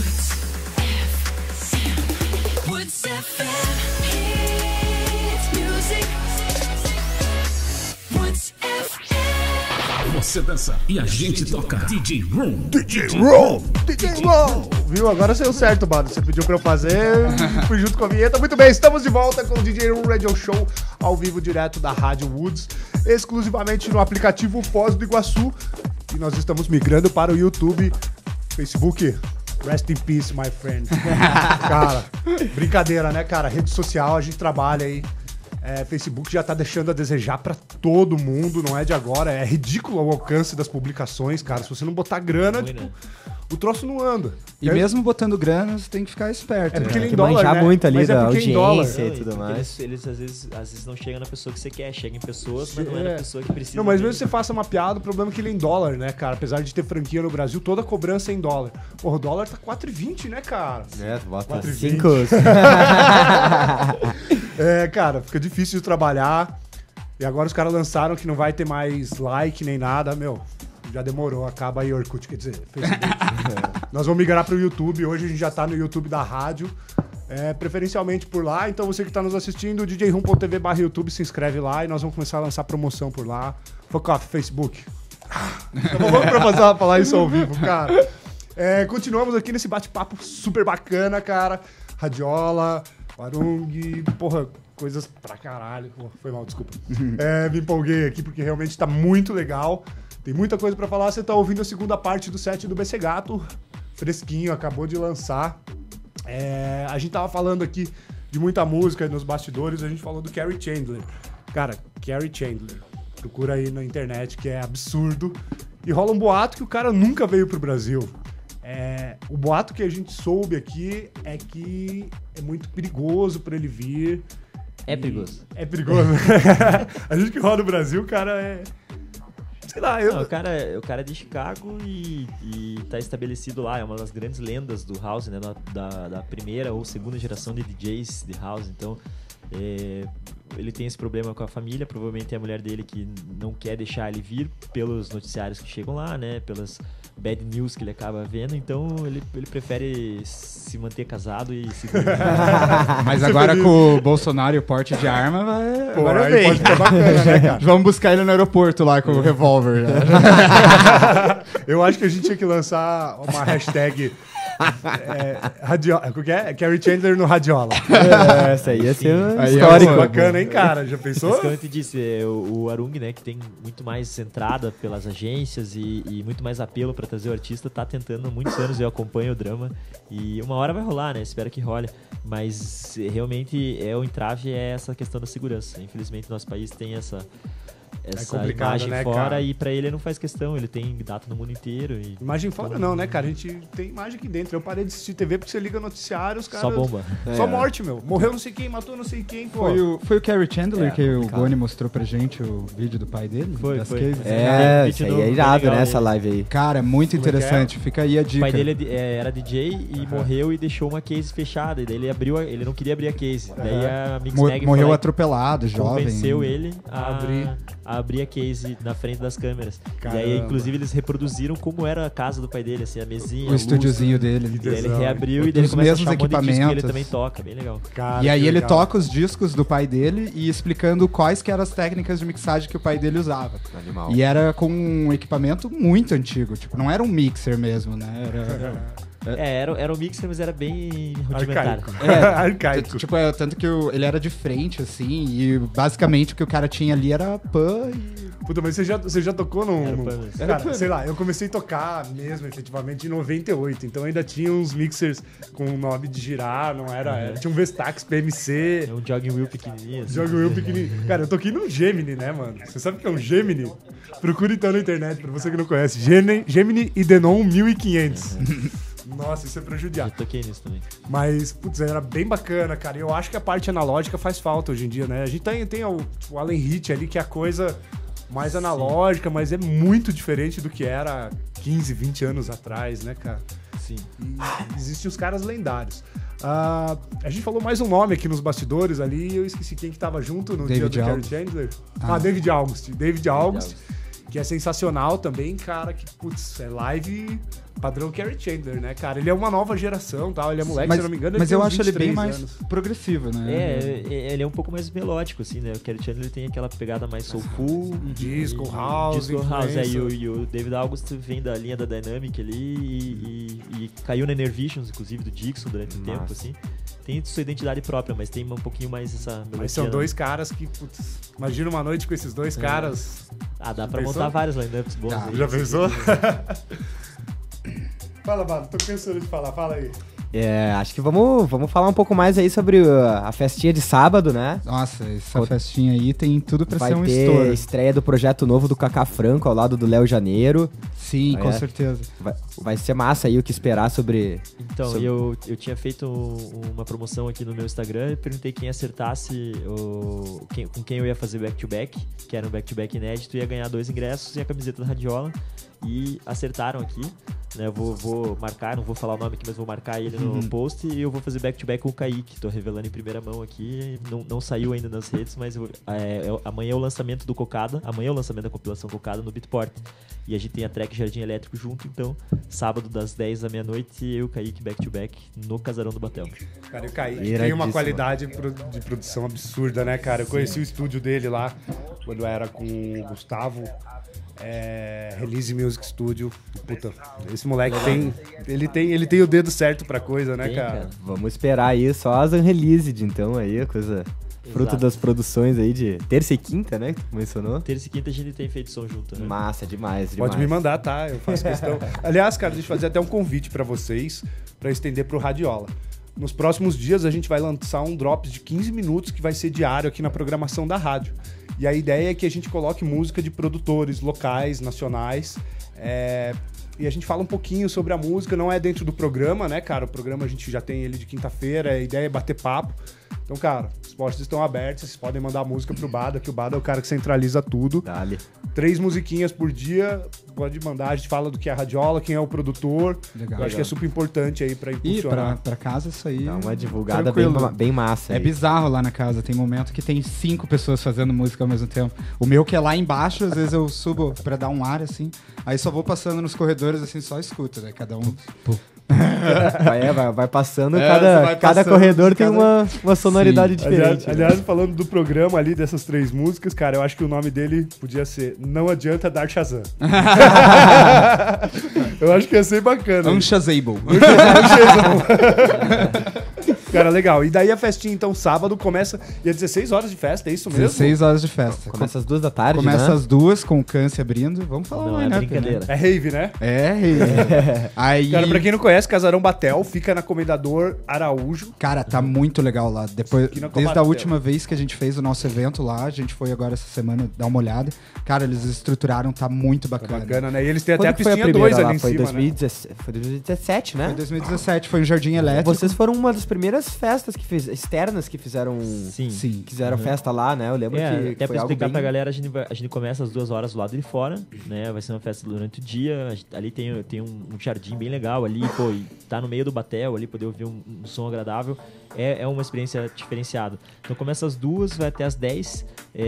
Woods FM. Hit music. Woods FM. Você dança e a gente toca. DJ Room. DJ Roll! DJ Roll! Viu? Agora saiu certo, mano. Você pediu pra eu fazer, fui junto com a vinheta. Muito bem, estamos de volta com o DJ Room Radio Show, ao vivo, direto da Rádio Woods, exclusivamente no aplicativo Foz do Iguaçu. E nós estamos migrando para o YouTube, Facebook. Rest in peace, my friend. Cara, brincadeira, né, cara? Rede social, a gente trabalha aí Facebook já tá deixando a desejar pra todo mundo, não é de agora. É ridículo o alcance das publicações, cara. Se você não botar grana, tipo, o troço não anda. E mesmo botando grana, você tem que ficar esperto. É porque ele Tem em que dólar, manjar né? muito ali Mas da porque em dólar. audiência e tudo Porque mais. Eles às vezes não chegam na pessoa que você quer, chegam em pessoas, mas não é na pessoa que precisa. Não, mas dele. mesmo que você faça uma piada, o problema é que ele é em dólar, né, cara? Apesar de ter franquia no Brasil, toda a cobrança é em dólar. Porra, o dólar tá 4,20, né, cara? Tu bota 4,20. 5. Cara, fica difícil de trabalhar. E agora os caras lançaram que não vai ter mais like nem nada. Meu, já demorou. Acaba aí, Orkut, quer dizer, Facebook. Nós vamos migrar pro YouTube. Hoje a gente já tá no YouTube da rádio. Preferencialmente por lá. Então você que tá nos assistindo, djroom.tv/YouTube, se inscreve lá e nós vamos começar a lançar promoção por lá. Fuck off, Facebook. Então vamos pra falar isso ao vivo, cara. Continuamos aqui nesse bate-papo super bacana, cara. Radiola, Arung, porra, coisas pra caralho. Pô, foi mal, desculpa. Me empolguei aqui porque realmente tá muito legal. Tem muita coisa pra falar. Você tá ouvindo a segunda parte do set do BC Gato. Fresquinho, acabou de lançar. A gente tava falando aqui de muita música nos bastidores. A gente falou do Kerry Chandler. Cara, Kerry Chandler. Procura aí na internet, que é absurdo. E rola um boato que o cara nunca veio pro Brasil. O boato que a gente soube aqui é que é muito perigoso pra ele vir. É perigoso. É perigoso. A gente que rola no Brasil, cara, sei lá, Não, o cara é de Chicago e tá estabelecido lá. É uma das grandes lendas do house, né? Da primeira ou segunda geração de DJs de house. Então, ele tem esse problema com a família. Provavelmente é a mulher dele que não quer deixar ele vir pelos noticiários que chegam lá, né? Pelas bad news que ele acaba vendo. Então, ele prefere se manter casado e se... Mas agora com o Bolsonaro e o porte de arma, vai... Pô, agora aí vem. pode ficar bacana, né, cara? Vamos buscar ele no aeroporto lá com o revólver. Eu acho que a gente tinha que lançar uma hashtag o que é? Kerry Chandler no Radiola. Essa aí ia ser um Aí é histórico. Bacana, hein, cara? Já pensou? Mas como eu te disse, o Arung, né, que tem muito mais entrada pelas agências e muito mais apelo pra trazer o artista, tá tentando há muitos anos. Eu acompanho o drama e uma hora vai rolar, né? Espero que role. Mas realmente o entrave é essa questão da segurança. Infelizmente, nosso país tem essa imagem, né, fora, cara? e pra ele não faz questão. Ele tem data no mundo inteiro. Imagem fora não, né, cara? A gente tem imagem aqui dentro. Eu parei de assistir TV porque você liga noticiário, os caras... Só bomba. Só morte, meu. Morreu não sei quem, matou não sei quem, pô. Foi o Kerry Chandler que o complicado. Goni mostrou pra gente o vídeo do pai dele? Foi. das cases? Isso aí é irado, né, essa live aí. Cara, muito Como é que interessante. Fica aí a O dica. pai dele era DJ e morreu e deixou uma case fechada. E daí ele não queria abrir a case. Daí a Mix Mag Morreu foi lá e atropelado, jovem. convenceu ele a Abrir. abrir a case na frente das câmeras. Caramba. E aí, inclusive, eles reproduziram como era a casa do pai dele, assim, a mesinha, O estúdiozinho dele. E daí ele tesão. reabriu e daí ele Os começa a mesmos achar um monte de disco que ele equipamentos. também toca. Bem legal. Cara, E aí que ele legal. toca os discos do pai dele e explicando quais que eram as técnicas de mixagem que o pai dele usava. Animal. E era com um equipamento muito antigo, tipo, não era um mixer mesmo, né? Era um mixer, mas era bem rudimentar. Arcaico. Arcaico. Tipo, tanto que ele era de frente, assim, e basicamente o que o cara tinha ali era pan e... Puta, mas você já tocou num... Era num- pan mesmo. Cara, sei lá, eu comecei a tocar mesmo, efetivamente, em 98. Então ainda tinha uns mixers com knob de girar, não era... Tinha um Vestax PMC... É um jogging wheel pequenininho. Assim. Jogo eu pequenininho. Cara, eu toquei num Gemini, né, mano? Você sabe o que é um Gemini? Procura então na internet, pra você que não conhece. Gemini e Denon 1500. Nossa, isso é pra judiar. Eu toquei nisso também. Mas, putz, era bem bacana, cara. Eu acho que a parte analógica faz falta hoje em dia, né? A gente tem o Allen Hit ali, que é a coisa mais analógica, mas é muito diferente do que era 15, 20 anos atrás, né, cara? Sim. E existem os caras lendários. A gente falou mais um nome aqui nos bastidores ali, eu esqueci quem que tava junto no David dia do August. Kerry Chandler. David August. David August, que é sensacional também, cara, que, putz, é live padrão Kerry Chandler, né, cara? Ele é uma nova geração, tal, ele é moleque, se eu não me engano, mas tem eu uns acho ele bem 23 mais anos. progressivo, né? Ele é um pouco mais melódico, assim, né? O Kerry Chandler tem aquela pegada mais soulful. Disco, e- house, Disco house, influência. e o David August vem da linha da Dynamic ali e caiu na Inner Visions, inclusive, do Dixon durante um tempo, assim. Tem sua identidade própria, mas tem um pouquinho mais essa melodia. Mas são né? dois caras que, putz, imagina uma noite com esses dois caras. Ah, dá pra Pensou? montar vários lineups bons aí. Já pensou? Fala, mano, tô pensando de falar, fala aí. Acho que vamos falar um pouco mais aí sobre a festinha de sábado, né? Nossa, essa festinha aí tem tudo pra Vai ser um ter estouro. estreia do projeto novo do Kaká Franco ao lado do Léo Janeiro. Sim, com certeza. Vai ser massa aí o que esperar sobre... Então, eu tinha feito uma promoção aqui no meu Instagram e perguntei quem acertasse com quem eu ia fazer back-to-back, que era um back-to-back inédito, ia ganhar 2 ingressos e a camiseta da Radiola. E acertaram aqui, né? Eu vou marcar, não vou falar o nome aqui, mas vou marcar ele no post e eu vou fazer back-to-back com o Kaique. Tô revelando em primeira mão aqui, não saiu ainda nas redes, mas amanhã é o lançamento do Cocada, amanhã é o lançamento da compilação Cocada no Beatport. E a gente tem a track Jardim Elétrico junto, então sábado das 10 à meia-noite eu e o Kaique back-to-back no Casarão do Batel. Cara, o Kaique tem uma qualidade de produção absurda, né, cara? Eu conheci o estúdio dele lá, quando era com o Gustavo. Release Music Studio. Puta, esse moleque ele tem o dedo certo pra coisa, né, cara? Vamos esperar aí só as unreleased, então, aí, a coisa... Fruto das produções aí de terça e quinta, né, que tu mencionou. Terça e quinta a gente tem feito som junto, né? Massa, demais. Pode me mandar, tá? Eu faço questão. Aliás, cara, deixa eu fazer até um convite pra vocês, pra estender pro Radiola. Nos próximos dias a gente vai lançar um Drops de 15 minutos que vai ser diário aqui na programação da rádio. E a ideia é que a gente coloque música de produtores locais, nacionais, e a gente fala um pouquinho sobre a música, não é dentro do programa, né, cara? O programa a gente já tem ele de quinta-feira, a ideia é bater papo. Então, cara, os postos estão abertos, vocês podem mandar música pro Bada, que o Bada é o cara que centraliza tudo. Dale. 3 musiquinhas por dia, pode mandar, a gente fala do que é a radiola, quem é o produtor. Legal. Eu acho que é super importante aí pra impulsionar. E pra casa isso aí... Dá uma divulgada bem massa. É bizarro lá na casa, tem momento que tem 5 pessoas fazendo música ao mesmo tempo. O meu que é lá embaixo, às vezes eu subo pra dar um ar, assim, aí só vou passando nos corredores, assim, só escuto, né? Cada um... Vai passando, vai cada passando, corredor tem uma sonoridade diferente. Aliás, falando do programa ali, dessas 3 músicas, cara, eu acho que o nome dele podia ser Não Adianta Dar Shazam. Eu acho que ia ser bacana. Unshazable. Cara, legal. E daí a festinha, então, sábado começa... E é 16 horas de festa, é isso mesmo? 16 horas de festa. Começa às 2 da tarde, Começa né? às 2 com o Câncer abrindo. Vamos falar Não, o line-up, brincadeira. né? É rave, né? É rave. Aí... Cara, pra quem não conhece, Casarão Batel fica na Comendador Araújo. Cara, tá muito legal lá. Depois, Esquina com desde a Batel. última vez que a gente fez o nosso evento lá, a gente foi agora essa semana dar uma olhada. Cara, eles estruturaram, tá muito bacana. Bacana, né? E eles têm até a Quando foi pistinha primeira 2 lá? ali em Foi cima, 2017, foi 2017, né? Foi em 2017, foi um Jardim Elétrico. Vocês foram uma das primeiras festas externas que fizeram... Sim. Fizeram festa lá, né? Eu lembro que até foi pra algo explicar bem... pra galera, a gente começa às 2 horas do lado de fora, né? Vai ser uma festa durante o dia. Ali tem um jardim bem legal ali, pô, e tá no meio do batel ali, poder ouvir um som agradável. É uma experiência diferenciada. Então começa às 2, vai até às 10.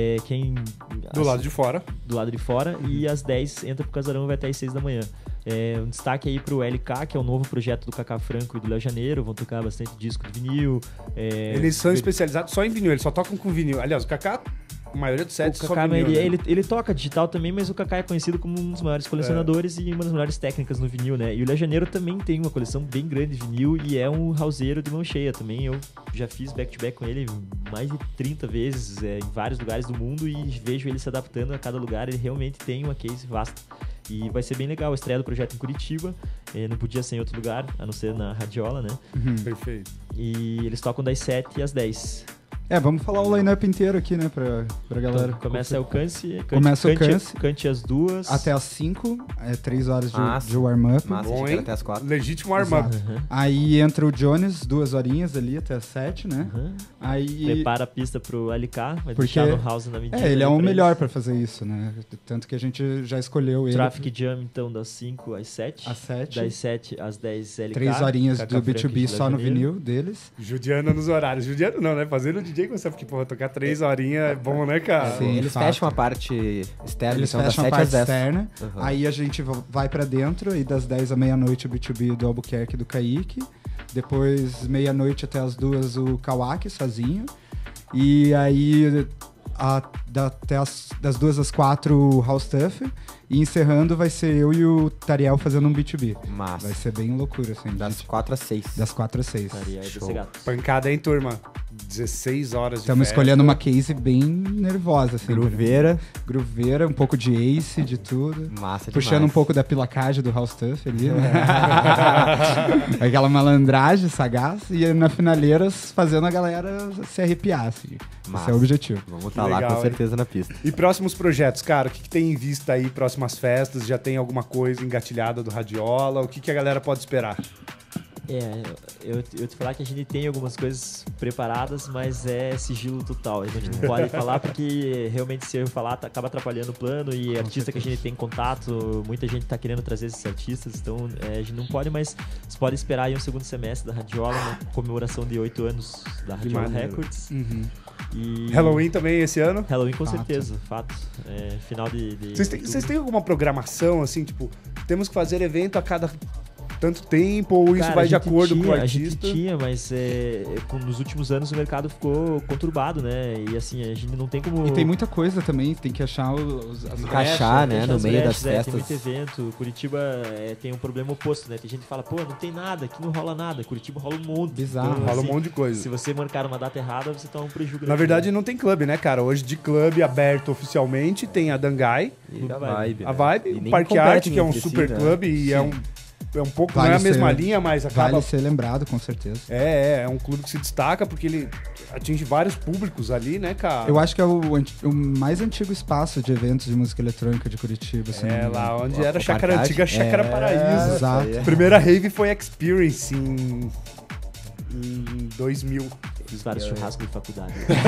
Do lado de fora. Do lado de fora. E às 10 entra pro Casarão e vai até às 6 da manhã. Um destaque aí pro LK, que é o novo projeto do Kaká Franco e do Léo Janeiro. Vão tocar bastante disco de vinil. Eles são especializados só em vinil, eles só tocam com vinil. Aliás, o Kaká, a maioria dos sets O só Kaká, vinil. ele toca digital também, mas o Kaká é conhecido como um dos maiores colecionadores e uma das melhores técnicas no vinil, né? E o Léo Janeiro também tem uma coleção bem grande de vinil e é um houseiro de mão cheia também. Eu já fiz back-to-back com ele mais de 30 vezes em vários lugares do mundo e vejo ele se adaptando a cada lugar. Ele realmente tem uma case vasta. E vai ser bem legal a estreia do projeto em Curitiba. Não podia ser em outro lugar, a não ser na Radiola, né? Perfeito. E eles tocam das 7 às 10. Vamos falar o line-up inteiro aqui, né, pra galera. Então, começa o Câncer. Começa o Câncer. Cante às 2. Até às 5, 3 horas Massa. de warm-up. Massa, Bom, a gente hein? era até as 4. Legítimo warm-up. Aí entra o Jones, 2 horinhas ali até as 7, né? Aí... Prepara a pista pro LK, vai Porque deixar no house na medida. ele é ali o pra melhor eles. pra fazer isso, né? Tanto que a gente já escolheu ele. Traffic Jam, então, das 5 às 7. Às 7. Das 7 às 10 LK. 3 horinhas Kaká do Franco B2B e só no Janeiro. vinil deles. Judiano nos horários. Judiano não, né? Fazendo o DJ com você, porque, porra, tocar 3 horinhas é bom, né, cara? Sim. Eles fato. fecham a parte externa, Eles então das fecham a 7 às parte 10. externa, Uhum. aí a gente vai pra dentro, e das 10 à meia-noite o B2B do Albuquerque e do Kaique. Depois, meia-noite até as 2 o Kawaki sozinho. E aí, até das 2 às 4 o House Stuff. E encerrando vai ser eu e o Tariel fazendo um B2B. Massa. Vai ser bem loucura, assim. Das 4 às 6. Das 4 às 6. Aí vai Show. ser gato. Pancada, hein, turma? 16 horas de Estamos festa. escolhendo uma case bem nervosa, assim. Grooveira. Um pouco de Ace, de tudo. Massa Puxando demais. um pouco da pilacagem do House Stuff ali, né? Aquela malandragem sagaz. E na finaleira fazendo a galera se arrepiar, assim. Esse Massa. é o objetivo. Vamos estar lá Legal, com certeza na pista. E próximos projetos, cara, o que tem em vista aí, próximas festas? Já tem alguma coisa engatilhada do Radiola? O que a galera pode esperar? Eu te falar que a gente tem algumas coisas preparadas, mas é sigilo total. A gente não pode falar porque realmente se eu falar acaba atrapalhando o plano e artista que a gente tem contato, muita gente tá querendo trazer esses artistas, então a gente não pode, mas você pode esperar aí um segundo semestre da Radiola, uma comemoração de 8 anos da Radiola Records. E Halloween também esse ano? Halloween com certeza, fato. Final de Vocês têm alguma programação, assim, tipo, temos que fazer evento a cada tanto tempo, ou isso Cara, vai de a gente acordo com o A gente artista? tinha, mas nos últimos anos o mercado ficou conturbado, né? E assim, a gente não tem como... E tem muita coisa também, tem que achar as Encaixar, né, no meio das Tem festas. muito evento. Curitiba tem um problema oposto, né? Tem gente que fala, pô, não tem nada, aqui não rola nada. Curitiba rola um monte. Bizarro. Rola um assim, monte de coisa. Se você marcar uma data errada, você toma um prejuízo. Na verdade, não tem clube, né, cara? Hoje de clube aberto oficialmente tem a Dangai, E a Vibe. a Vibe, E o nem Parque Arte, competem que é um entre si, super né? clube e é um pouco, Vale não é a mesma ser- linha, mas acaba... Vale ser lembrado, com certeza. É um clube que se destaca porque ele atinge vários públicos ali, né, cara? Eu acho que é o mais antigo espaço de eventos de música eletrônica de Curitiba. Se não me É, engano. lá onde O era a Chácara Parque Antiga, Arte? Chácara Paraíso. Exato. A primeira rave foi Experience em 2000. Fiz vários churrascos de faculdade.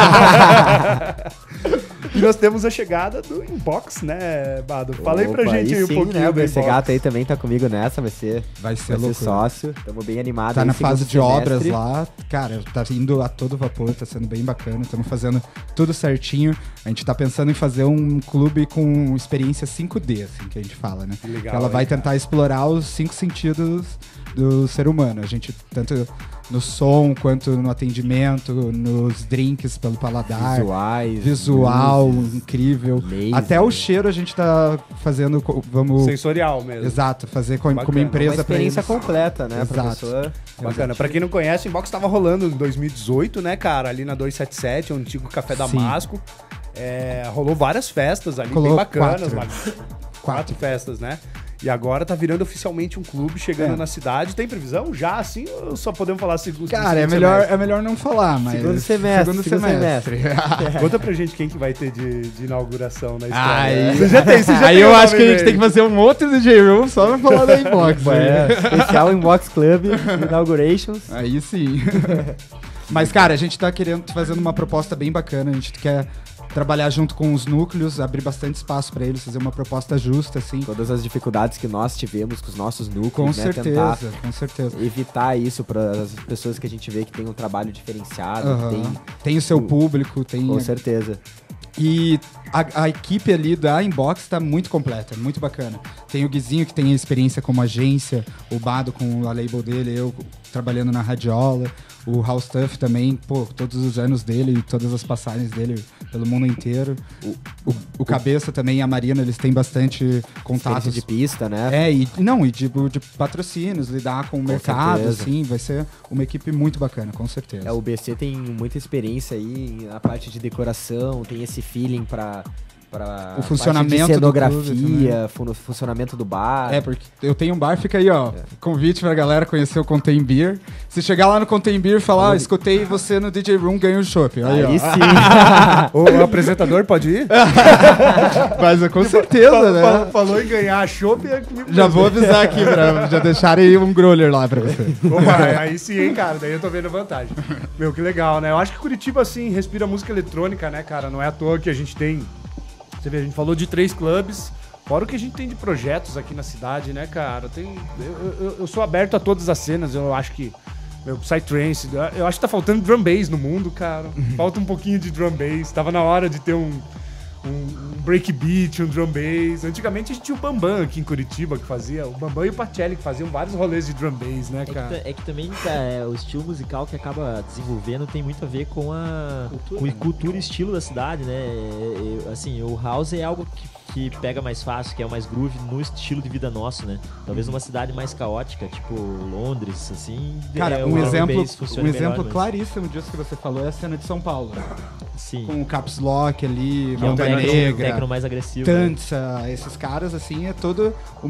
E nós temos a chegada do Inbox, né, Bado? Fala aí pra Opa, gente aí um sim, pouquinho né? do Esse Inbox. gato aí também tá comigo nessa, vai ser loucura. sócio. Estamos bem animados. Tá aí, na segundo fase de semestre. obras lá. Cara, tá indo a todo vapor, tá sendo bem bacana. Estamos fazendo tudo certinho. A gente tá pensando em fazer um clube com experiência 5D, assim, que a gente fala, né? Legal, Que ela vai hein, cara? tentar explorar os 5 sentidos do ser humano. A gente, tanto no som, quanto no atendimento, nos drinks pelo paladar. Visual, luzes, incrível. laser. Até o cheiro a gente tá fazendo, vamos... Sensorial mesmo. Exato, fazer com uma Bacana. empresa Uma experiência pra eles. completa, né, Exato. professor? Bacana. Pra quem não conhece, o Inbox tava rolando em 2018, né, cara? Ali na 277, o antigo Café Damasco. Rolou várias festas ali, Rolou bem bacanas. 4. mas 4 festas, né? E agora tá virando oficialmente um clube chegando na cidade. Tem previsão já, assim? Ou só podemos falar segundo Cara, segundo é melhor não falar, mas... Segundo semestre. Conta pra gente quem que vai ter de inauguração na história. Aí, Você já tem aí eu o acho que a nome gente tem que dele. fazer um outro DJ Room só pra falar da Inbox. né? Especial Inbox Club, Inaugurations. Aí sim. Mas, cara, a gente tá fazendo uma proposta bem bacana. A gente quer trabalhar junto com os núcleos, abrir bastante espaço pra eles, fazer uma proposta justa, assim. Todas as dificuldades que nós tivemos com os nossos núcleos, Com né? certeza, Tentar com certeza. evitar isso para as pessoas que a gente vê que tem um trabalho diferenciado, Aham. que Tem o seu público, tem... com certeza. E a equipe ali da Inbox tá muito completa, muito bacana. Tem o Guizinho, que tem a experiência como agência, o Bado com a label dele, eu trabalhando na Radiola, o House Stuff também, pô, todos os anos dele, todas as passagens dele pelo mundo inteiro. O Cabeça também e a Marina, eles têm bastante contatos. Experiência de pista, né? E de patrocínios, lidar com o mercado, certeza. assim, vai ser uma equipe muito bacana, com certeza. O BC tem muita experiência aí na parte de decoração, tem esse feeling para O funcionamento parte de do cenografia, funcionamento do bar. Porque eu tenho um bar, fica aí, ó. Convite pra galera conhecer o Contain Beer. Se chegar lá no Contain Beer e falar, escutei você no DJ Room, ganha um chopp. Aí, ó. Aí sim. O apresentador pode ir? Mas com certeza, né? Falou em ganhar chopp, é comigo Já mesmo. vou avisar aqui pra já deixarem um growler lá pra você. Opa, aí sim, hein, cara. Daí eu tô vendo vantagem. Meu, que legal, né? Eu acho que Curitiba, assim, respira música eletrônica, né, cara? Não é à toa que a gente tem... Você vê, a gente falou de 3 clubes, fora o que a gente tem de projetos aqui na cidade, né, cara? Eu sou aberto a todas as cenas, eu acho que... Meu, Psytrance, eu acho que tá faltando drum bass no mundo, cara. Falta um pouquinho de drum bass. Tava na hora de ter um breakbeat, um drum bass. Antigamente a gente tinha o Bambam aqui em Curitiba que fazia, o Bambam e o Pacelli que faziam vários rolês de drum bass, né, cara? É que também o estilo musical que acaba desenvolvendo tem muito a ver com a cultura e estilo da cidade, né? Assim, o house é algo que pega mais fácil, que é o mais groove no estilo de vida nosso, né? Talvez numa cidade mais caótica, tipo Londres, assim. Cara, o um drum exemplo, bass funciona melhor, mas- claríssimo disso que você falou é a cena de São Paulo. Sim. Com o Caps Lock ali, Que é um Manda techno Negra, mais agressivo. Né? Tansa, esses caras, assim, é toda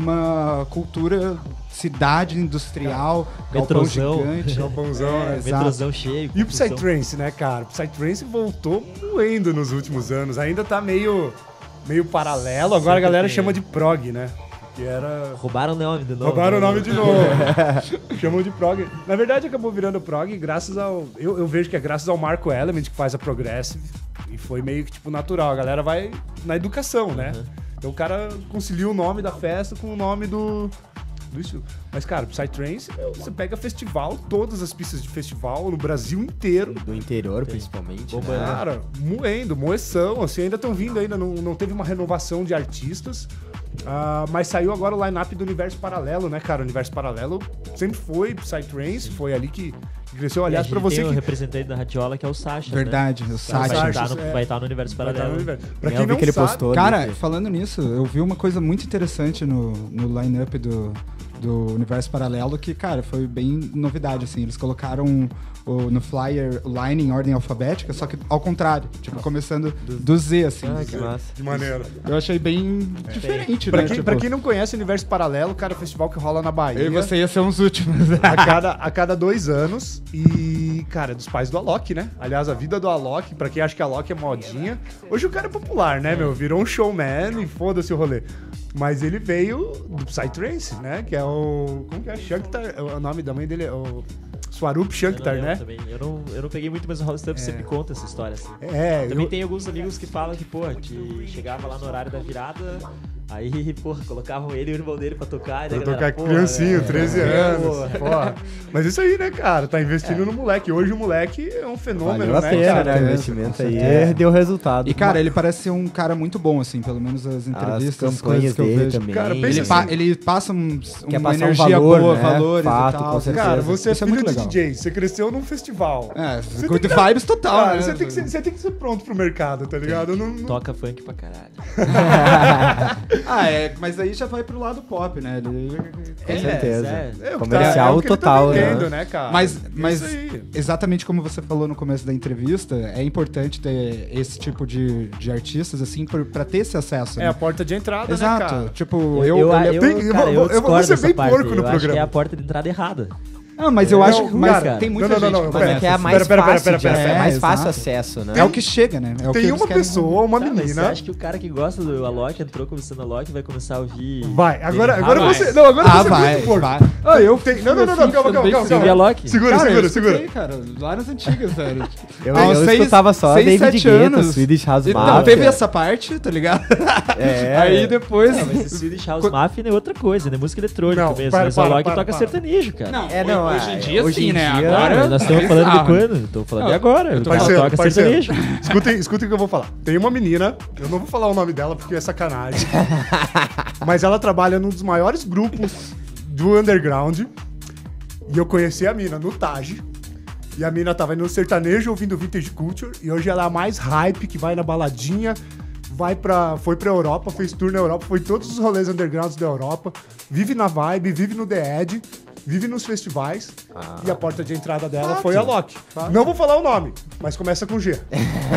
uma cultura, cidade industrial, galpão Metrozão. gigante. Galpãozão, né? exato. Metrozão cheio. E o construção. Psytrance, né, cara? O Psytrance voltou moendo nos últimos anos. Ainda tá meio paralelo. Agora a Sempre galera tem, chama é. de prog, né? Que era... Roubaram o nome de novo. Roubaram o nome de novo. Chamam de prog. Na verdade, acabou virando prog graças ao... Eu vejo que é graças ao Marco Element, que faz a Progressive. E foi meio que, tipo, natural. A galera vai na educação, né? Então o cara concilia o nome da festa com o nome do estilo. Mas, cara, Psytrance, você pega festival, todas as pistas de festival no Brasil inteiro. Do interior, principalmente. Bomba, Né? Cara, moeção, assim, ainda estão vindo ainda, não teve uma renovação de artistas. Mas saiu agora o line-up do Universo Paralelo, né, cara? O Universo Paralelo sempre foi Psytrance, foi ali que cresceu. Aliás, pra você tem o que... representante da Radiola, que é o Sasha. Verdade, o Né? Sacha. Vai estar no Universo vai estar Paralelo. no universo. Pra Eu quem vi não que ele sabe, postou. Cara, ali. falando nisso, eu vi uma coisa muito interessante no line-up do Universo Paralelo que, cara, foi bem novidade, assim. Eles colocaram no flyer o line em ordem alfabética, só que ao contrário. Tipo, começando do Z, assim. Ah, que massa. de maneira. Eu achei bem diferente, Pra né? quem, Tipo, pra quem não conhece o Universo Paralelo, cara, é um festival que rola na Bahia. eu e você ia ser uns últimos. a cada 2 anos. E, cara, é dos pais do Alok, né? Aliás, a vida do Alok, pra quem acha que Alok é modinha. Hoje o cara é popular, né, meu? Virou um showman e foda-se o rolê. Mas ele veio do Psytrance, né? Que é o... Como que é? Shanktar. O nome da mãe dele é o Swarup Shanktar, Eu não né? lembro também. Eu não peguei muito, mas o House Stuff sempre conta essa história. Assim. Também Eu- tem alguns amigos que falam que, pô, que chegava lá no horário da virada, aí, porra, colocavam ele e o irmão dele pra tocar. E daí Pra a galera, tocar porra, criancinho, 13 anos. porra. Porra. Mas isso aí, né, cara? Tá investindo no moleque. Hoje o moleque é um fenômeno, Valeu a né, pena, cara? né? O investimento aí É. deu resultado. E, cara, ele parece ser um cara muito bom, assim, pelo menos as entrevistas, as coisas campanhas que eu dele vejo. também. Cara, pensa Ele, assim, ele passa Quer uma passar um energia valor, boa, né? valores Fato, e tal. com certeza. Cara, você é Isso é filho muito de legal. DJ, você cresceu num festival. É, Você good tem que- vibes total, Cara, né? você tem que ser pronto pro mercado, tá ligado? Eu não- Toca funk pra caralho. Mas aí já vai pro lado pop, né? Com certeza. é. É o que Comercial é o que ele total, tá né? vendendo, né, cara? Mas Isso aí. exatamente como você falou no começo da entrevista, é importante ter esse tipo de artistas, assim, pra ter esse acesso, É né? a porta de entrada, Exato. né, cara? Tipo, eu cara, vou discordo ser dessa bem parte. porco no Eu acho que programa. é a porta de entrada errada. Ah, mas eu acho Não, que mas cara, tem muita não, gente não, que não, Mas começa é que é assim. mais Pera, fácil, pera, é mais exato. fácil acesso, né? É o que chega, né? É o que Tem eles uma querem. pessoa, uma Tá, mas você menina. acha que o cara que gosta do Alok, entrou começando Alok, vai começar a ouvir... Vai, agora vai. você. Não, agora você é vai, muito porco. vai. Ah, eu tenho. Não, eu fico calma. bem Você ouvia Alok? Segura, Cara, eu segura. escutei, cara, lá nas antigas, velho. Eu escutava só David 7 Guetta, anos. Swedish House Não, Mafia. teve essa parte, tá ligado? É. Aí depois... Não, mas esse Swedish House Mafia é outra coisa, né? Música eletrônica Não, mesmo. para, Mas o Alok para, toca para. sertanejo, cara. Não, É, não, hoje em dia hoje sim, em né? dia- Agora... Nós estamos falando de quando? Estamos falando de agora. O cara Parceiro, toca parceiro. sertanejo. Escutem o que eu vou falar. Tem uma menina, eu não vou falar o nome dela porque é sacanagem. Mas ela trabalha num dos maiores grupos do underground. E eu conheci a mina no Taj. E a mina tava indo no sertanejo ouvindo Vintage Culture. E hoje ela é a mais hype, que vai na baladinha. Foi pra Europa, fez tour na Europa, foi todos os rolês undergrounds da Europa. Vive na vibe, vive no The Edge, vive nos festivais. E a porta de entrada dela foi a Loki. Não vou falar o nome, mas começa com G.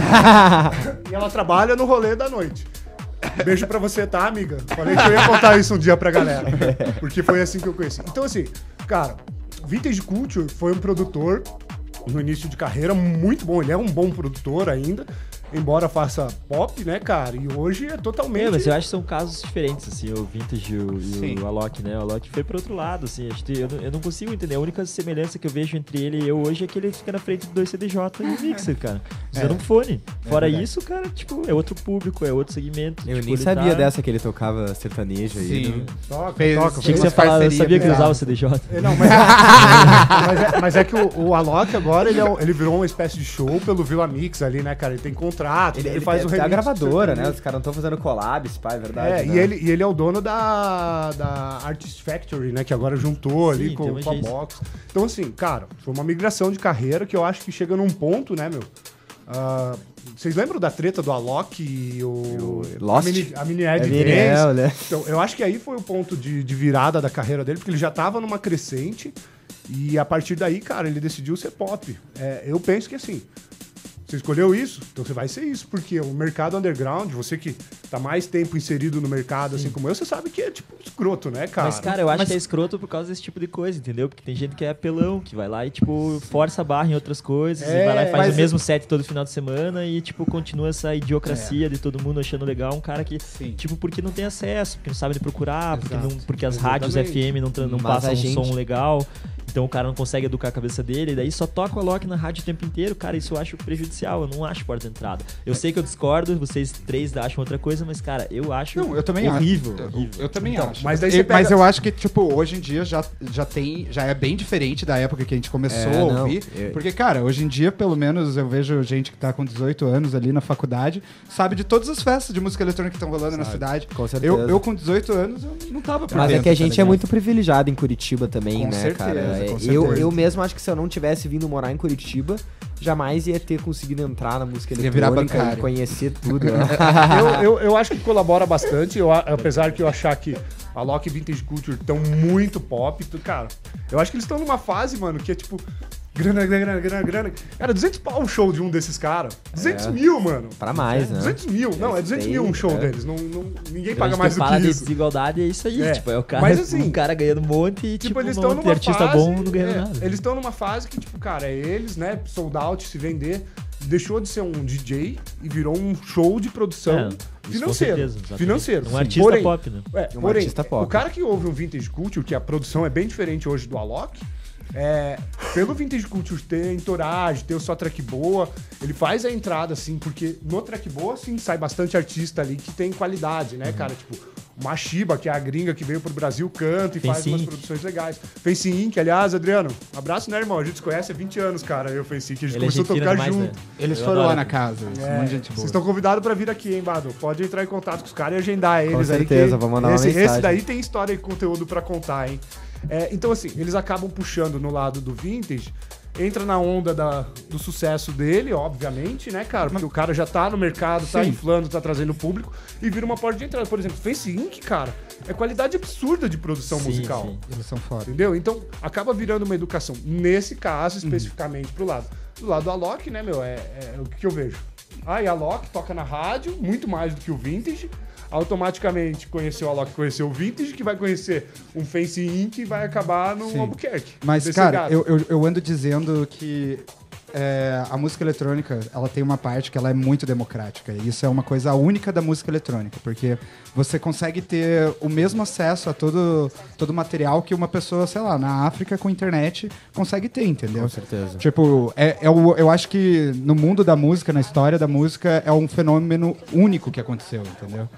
E ela trabalha no rolê da noite. Beijo pra você, tá, amiga? Falei que eu ia contar isso um dia pra galera. Porque foi assim que eu conheci. Então, assim, cara, Vintage Culture foi um produtor no início de carreira muito bom. Ele é um bom produtor ainda, embora faça pop, né, cara? E hoje é totalmente... É, mas eu acho que são casos diferentes, assim, o Vintage Sim. e o Alok, né? O Alok foi pro outro lado, assim, acho que eu não consigo entender. A única semelhança que eu vejo entre ele e eu hoje é que ele fica na frente do 2CDJ e o Mixer, cara. Usando um fone. Fora verdade. isso, cara, tipo, é outro público, é outro segmento. Eu tipo, nem ele sabia tá... dessa que ele tocava sertanejo aí. Sim. né? Toca, Fez- toca. Achei que Umas você falava, eu parceria sabia que ele pra- usava o CDJ. Não, mas é que o Alok agora, ele virou uma espécie de show pelo Vila Mix ali, né, cara? Ele tem contrato, ele faz o tem a remix gravadora, do né? Os caras não estão fazendo collabs, pá, é verdade. É, né? e ele é o dono da Artist Factory, né? Que agora juntou ali Sim, com tem uma a agência. Box. Então, assim, cara, foi uma migração de carreira que eu acho que chega num ponto, né, meu? Vocês lembram da treta do Alok e o Lost? a mini Ed Miniel, né? Então, eu acho que aí foi o ponto de virada da carreira dele, porque ele já tava numa crescente e a partir daí, cara, ele decidiu ser pop. Eu penso que assim, você escolheu isso, então você vai ser isso, porque o mercado underground, você que tá mais tempo inserido no mercado, assim como eu, você sabe que é tipo escroto, né, cara? Mas, cara, eu acho que é escroto por causa desse tipo de coisa, entendeu? Porque tem gente que é apelão, que vai lá e, tipo, força a barra em outras coisas, e vai lá e faz o mesmo set todo final de semana e, tipo, continua essa idiocracia de todo mundo achando legal um cara que, tipo, porque não tem acesso, porque não sabe de procurar, porque as rádios FM não passam um som legal. Então o cara não consegue educar a cabeça dele, e daí só toca o Alok na rádio o tempo inteiro. Cara, isso eu acho prejudicial, eu não acho porta de entrada. Eu sei que eu discordo, vocês três acham outra coisa, mas, cara, eu acho eu também horrível. Acho. Eu também acho. Mas, daí você pega... mas eu acho que, tipo, hoje em dia já é bem diferente da época que a gente começou a ouvir. Porque, cara, hoje em dia, pelo menos, eu vejo gente que tá com 18 anos ali na faculdade, sabe de todas as festas de música eletrônica que estão rolando na cidade. Com certeza. Eu com 18 anos, eu não tava por Mas dentro, é que a gente tá é muito privilegiado em Curitiba também, Com né, certeza, cara? com certeza. Eu mesmo acho que se eu não tivesse vindo morar em Curitiba, jamais ia ter conseguido entrar na música Ia virar eletrônica e bancário. conhecer tudo. Né? eu acho que colabora bastante, apesar que eu achar que a Alok e Vintage Culture estão muito pop, cara, eu acho que eles estão numa fase, mano, que é tipo... Grana. Cara, 200 pau um show de um desses caras. 200 mil, mano. Pra mais, né? 200 mil. Não, é 200 mil um show deles. Ninguém paga mais do fala que de isso. desigualdade, é isso aí. Tipo, é o cara, Mas, assim, um cara ganhando um monte e, tipo, eles um estão monte de numa artista fase, bom não ganhando nada. Eles estão numa fase que, tipo, cara, é eles, né? Sold out, se vender. Deixou de ser um DJ e virou um show de produção financeiro. Um artista pop, né? Porém, artista pop. o cara que ouve um Vintage Culture, que a produção é bem diferente hoje do Alok, pelo Vintage Culture ter entourage, ter sua track boa, ele faz a entrada, assim, porque no track boa, assim, sai bastante artista ali que tem qualidade, né, cara? Tipo, o Mashiba, que é a gringa que veio pro Brasil, canta e faz umas produções legais. Face Inc, aliás, Adriano, abraço, né, irmão? A gente se conhece há 20 anos, cara, eu Face Inc, a gente começou a tocar junto. Né? Eles foram lá na casa, muita gente boa. Vocês estão convidados pra vir aqui, hein, Bado? Pode entrar em contato com os caras e agendar eles. Com certeza, vou mandar uma mensagem. Esse daí tem história e conteúdo pra contar, hein? Então, assim, eles acabam puxando no lado do vintage, entra na onda do sucesso dele, obviamente, né, cara? Porque o cara já tá no mercado, tá inflando, tá trazendo público e vira uma porta de entrada. Por exemplo, Face Inc, cara, é qualidade absurda de produção musical. Sim. Eles são foda. Entendeu? Então, acaba virando uma educação, nesse caso, especificamente pro lado. Do lado do Alok, né, meu, é o que eu vejo. E a Alok toca na rádio, muito mais do que o Vintage. Automaticamente conheceu o Alok, conheceu o Vintage, que vai conhecer um Face Inc e vai acabar no Albuquerque. Mas, cara, eu ando dizendo que a música eletrônica, ela tem uma parte que ela é muito democrática. E isso é uma coisa única da música eletrônica, porque você consegue ter o mesmo acesso a todo material que uma pessoa, sei lá, na África com internet consegue ter, entendeu? Com certeza. Tipo, eu acho que no mundo da música, na história da música, é um fenômeno único que aconteceu, entendeu?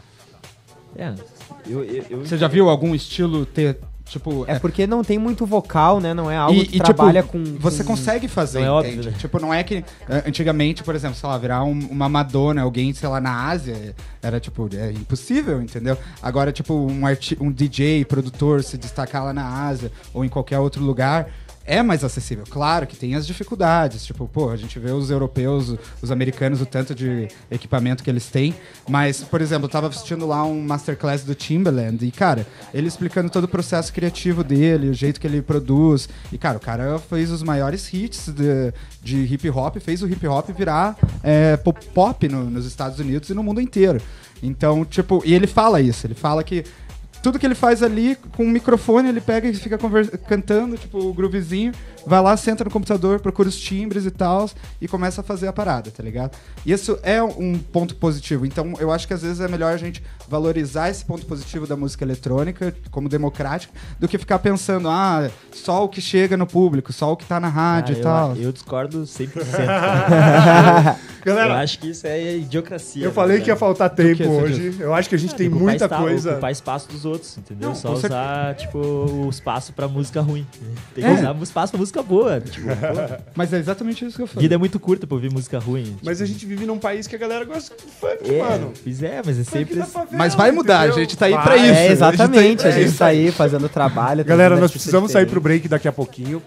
Você já viu algum estilo ter... Tipo, porque não tem muito vocal, né? Não é algo que trabalha tipo, Você consegue fazer, não entende? É óbvio, né? Tipo, não é que... Antigamente, por exemplo, sei lá, virar uma Madonna, alguém, sei lá, na Ásia, era, tipo, impossível, entendeu? Agora, tipo, um DJ, produtor, se destacar lá na Ásia ou em qualquer outro lugar... É mais acessível. Claro que tem as dificuldades. Tipo, a gente vê os europeus, os americanos, o tanto de equipamento que eles têm. Mas, por exemplo, eu tava assistindo lá um masterclass do Timbaland. E, cara, ele explicando todo o processo criativo dele, o jeito que ele produz. E, cara, o cara fez os maiores hits de hip hop, fez o hip hop virar pop nos Estados Unidos e no mundo inteiro. Então, tipo, e ele fala isso. Ele fala que tudo que ele faz ali, com um microfone, ele pega e fica cantando, tipo, o groovezinho, vai lá, senta no computador, procura os timbres e tal, e começa a fazer a parada, tá ligado? E isso é um ponto positivo. Então, eu acho que às vezes é melhor a gente valorizar esse ponto positivo da música eletrônica, como democrática, do que ficar pensando, só o que chega no público, só o que tá na rádio e tal. Eu discordo 100%. Galera, eu acho que isso é idiocracia. Eu falei que ia faltar tempo hoje. Eu acho que a gente tem muita coisa. Ocupar espaço dos outros, entendeu? Não, só usar, tipo, o espaço pra música ruim. Tem que usar o espaço pra música boa. Tipo, mas é exatamente isso que eu falei. Vida é muito curta pra ouvir música ruim. Tipo. Mas a gente vive num país que a galera gosta de funk, mano. Pois é, mas é sempre... Favela, mas vai mudar, entendeu? A gente tá aí pra isso. Exatamente, a gente tá aí fazendo trabalho. Galera, nós precisamos sair pro break daqui a pouquinho.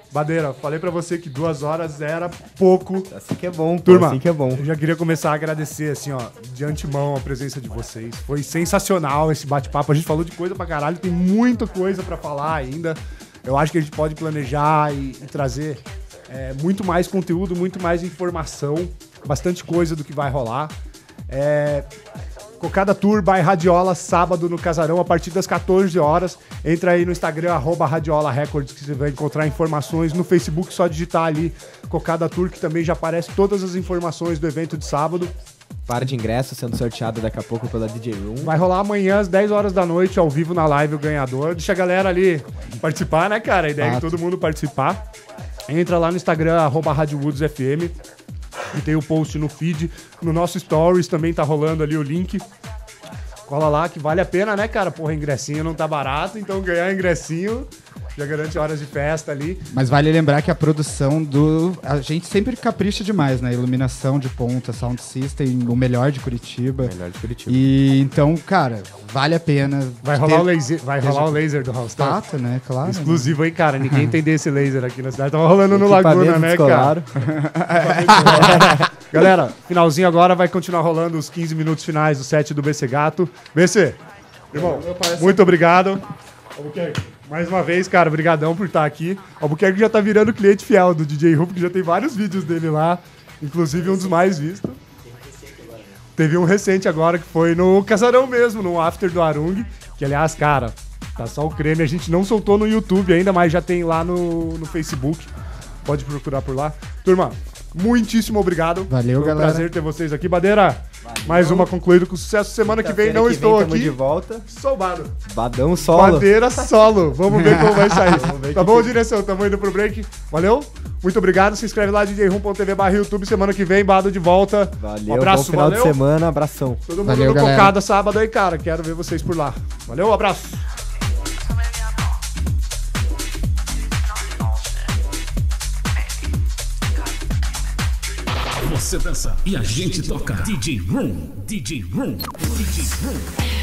Badeira, falei pra você que 2 horas era pouco. Assim que é bom, Turma, assim que é bom. Eu já queria começar a agradecer, assim, ó, de antemão a presença de vocês. Foi sensacional esse bate-papo. A gente falou de coisa pra caralho, tem muita coisa pra falar ainda. Eu acho que a gente pode planejar e trazer muito mais conteúdo, muito mais informação, bastante coisa do que vai rolar. Cocada Tour by Radiola, sábado no Casarão, a partir das 14 horas. Entra aí no Instagram, @Radiola Records, que você vai encontrar informações. No Facebook, só digitar ali Cocada Tour, que também já aparece todas as informações do evento de sábado. Par de ingressos sendo sorteado daqui a pouco pela DJ Room. Vai rolar amanhã às 10 horas da noite, ao vivo na live, o ganhador. Deixa a galera ali participar, né, cara? A ideia é que todo mundo participar. Entra lá no Instagram, @RadioWoodsFM. E tem o post no feed. No nosso Stories também tá rolando ali o link. Cola lá que vale a pena, né, cara? Porra, ingressinho não tá barato, então ganhar ingressinho já garante horas de festa ali. Mas vale lembrar que a produção a gente sempre capricha demais, né? Iluminação de ponta, sound system, o melhor de Curitiba. E então, cara, vale a pena. Vai rolar o laser do House Tato, né? Claro. Exclusivo, hein, cara? Ninguém tem desse laser aqui na cidade. Tava rolando no Laguna, né, cara? Galera, finalzinho agora vai continuar rolando os 15 minutos finais do set do BC Gato. BC, irmão, muito obrigado. Albuquerque, mais uma vez, cara, brigadão por estar aqui. Albuquerque já tá virando cliente fiel do DJ Ru, porque já tem vários vídeos dele lá, inclusive um dos mais vistos. Teve um recente agora que foi no Casarão mesmo, no After do Arung, que aliás, cara, tá só o creme. A gente não soltou no YouTube ainda, mas já tem lá no Facebook. Pode procurar por lá. Turma, muitíssimo obrigado. Valeu, foi um galera. prazer ter vocês aqui. Badeira, mais uma concluída com sucesso. Semana que vem não estou aqui. De volta. Sou Bado. Badão solo. Badeira solo. Vamos ver como vai sair. Tá bom, direção? Tamo indo pro break. Valeu? Muito obrigado. Se inscreve lá, djroom.tv/YouTube. Semana que vem, Bado de volta. Valeu, um abraço, bom final valeu. de semana, abração. Todo mundo Valeu, no galera. Cocada sábado aí, cara. Quero ver vocês por lá. Valeu, um abraço. Você dança e a gente toca. DJ Room, DJ Room, DJ Room.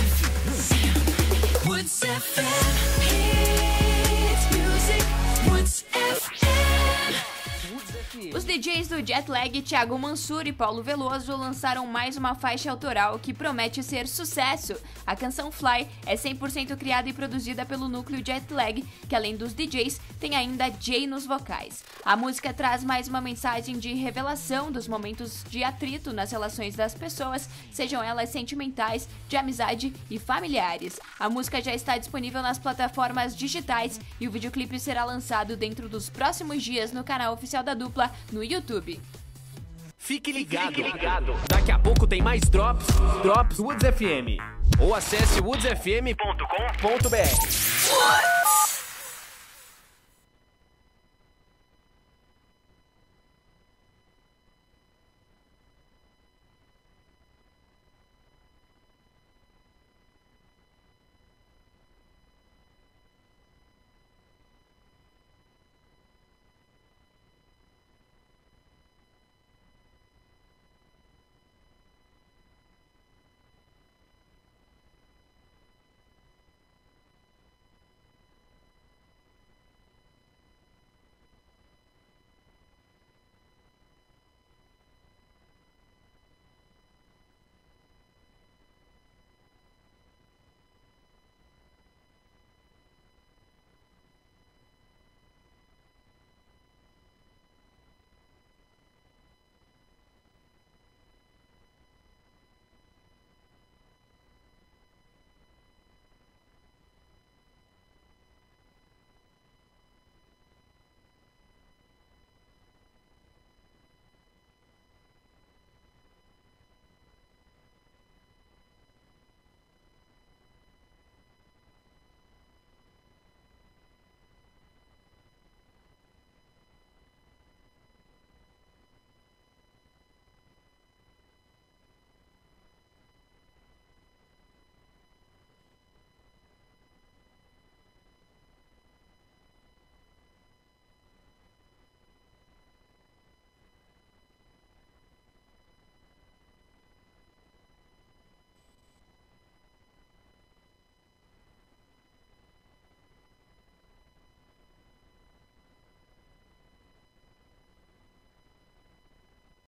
Woods FM, hits music. Woods FM. Os DJs do Jetlag, Thiago Mansur e Paulo Veloso lançaram mais uma faixa autoral que promete ser sucesso. A canção Fly é 100% criada e produzida pelo núcleo Jetlag, que além dos DJs, tem ainda Jay nos vocais. A música traz mais uma mensagem de revelação dos momentos de atrito nas relações das pessoas, sejam elas sentimentais, de amizade e familiares. A música já está disponível nas plataformas digitais e o videoclipe será lançado dentro dos próximos dias no canal oficial da dupla no YouTube. Fique ligado. Daqui a pouco tem mais Drops Woods FM. Ou acesse woodsfm.com.br.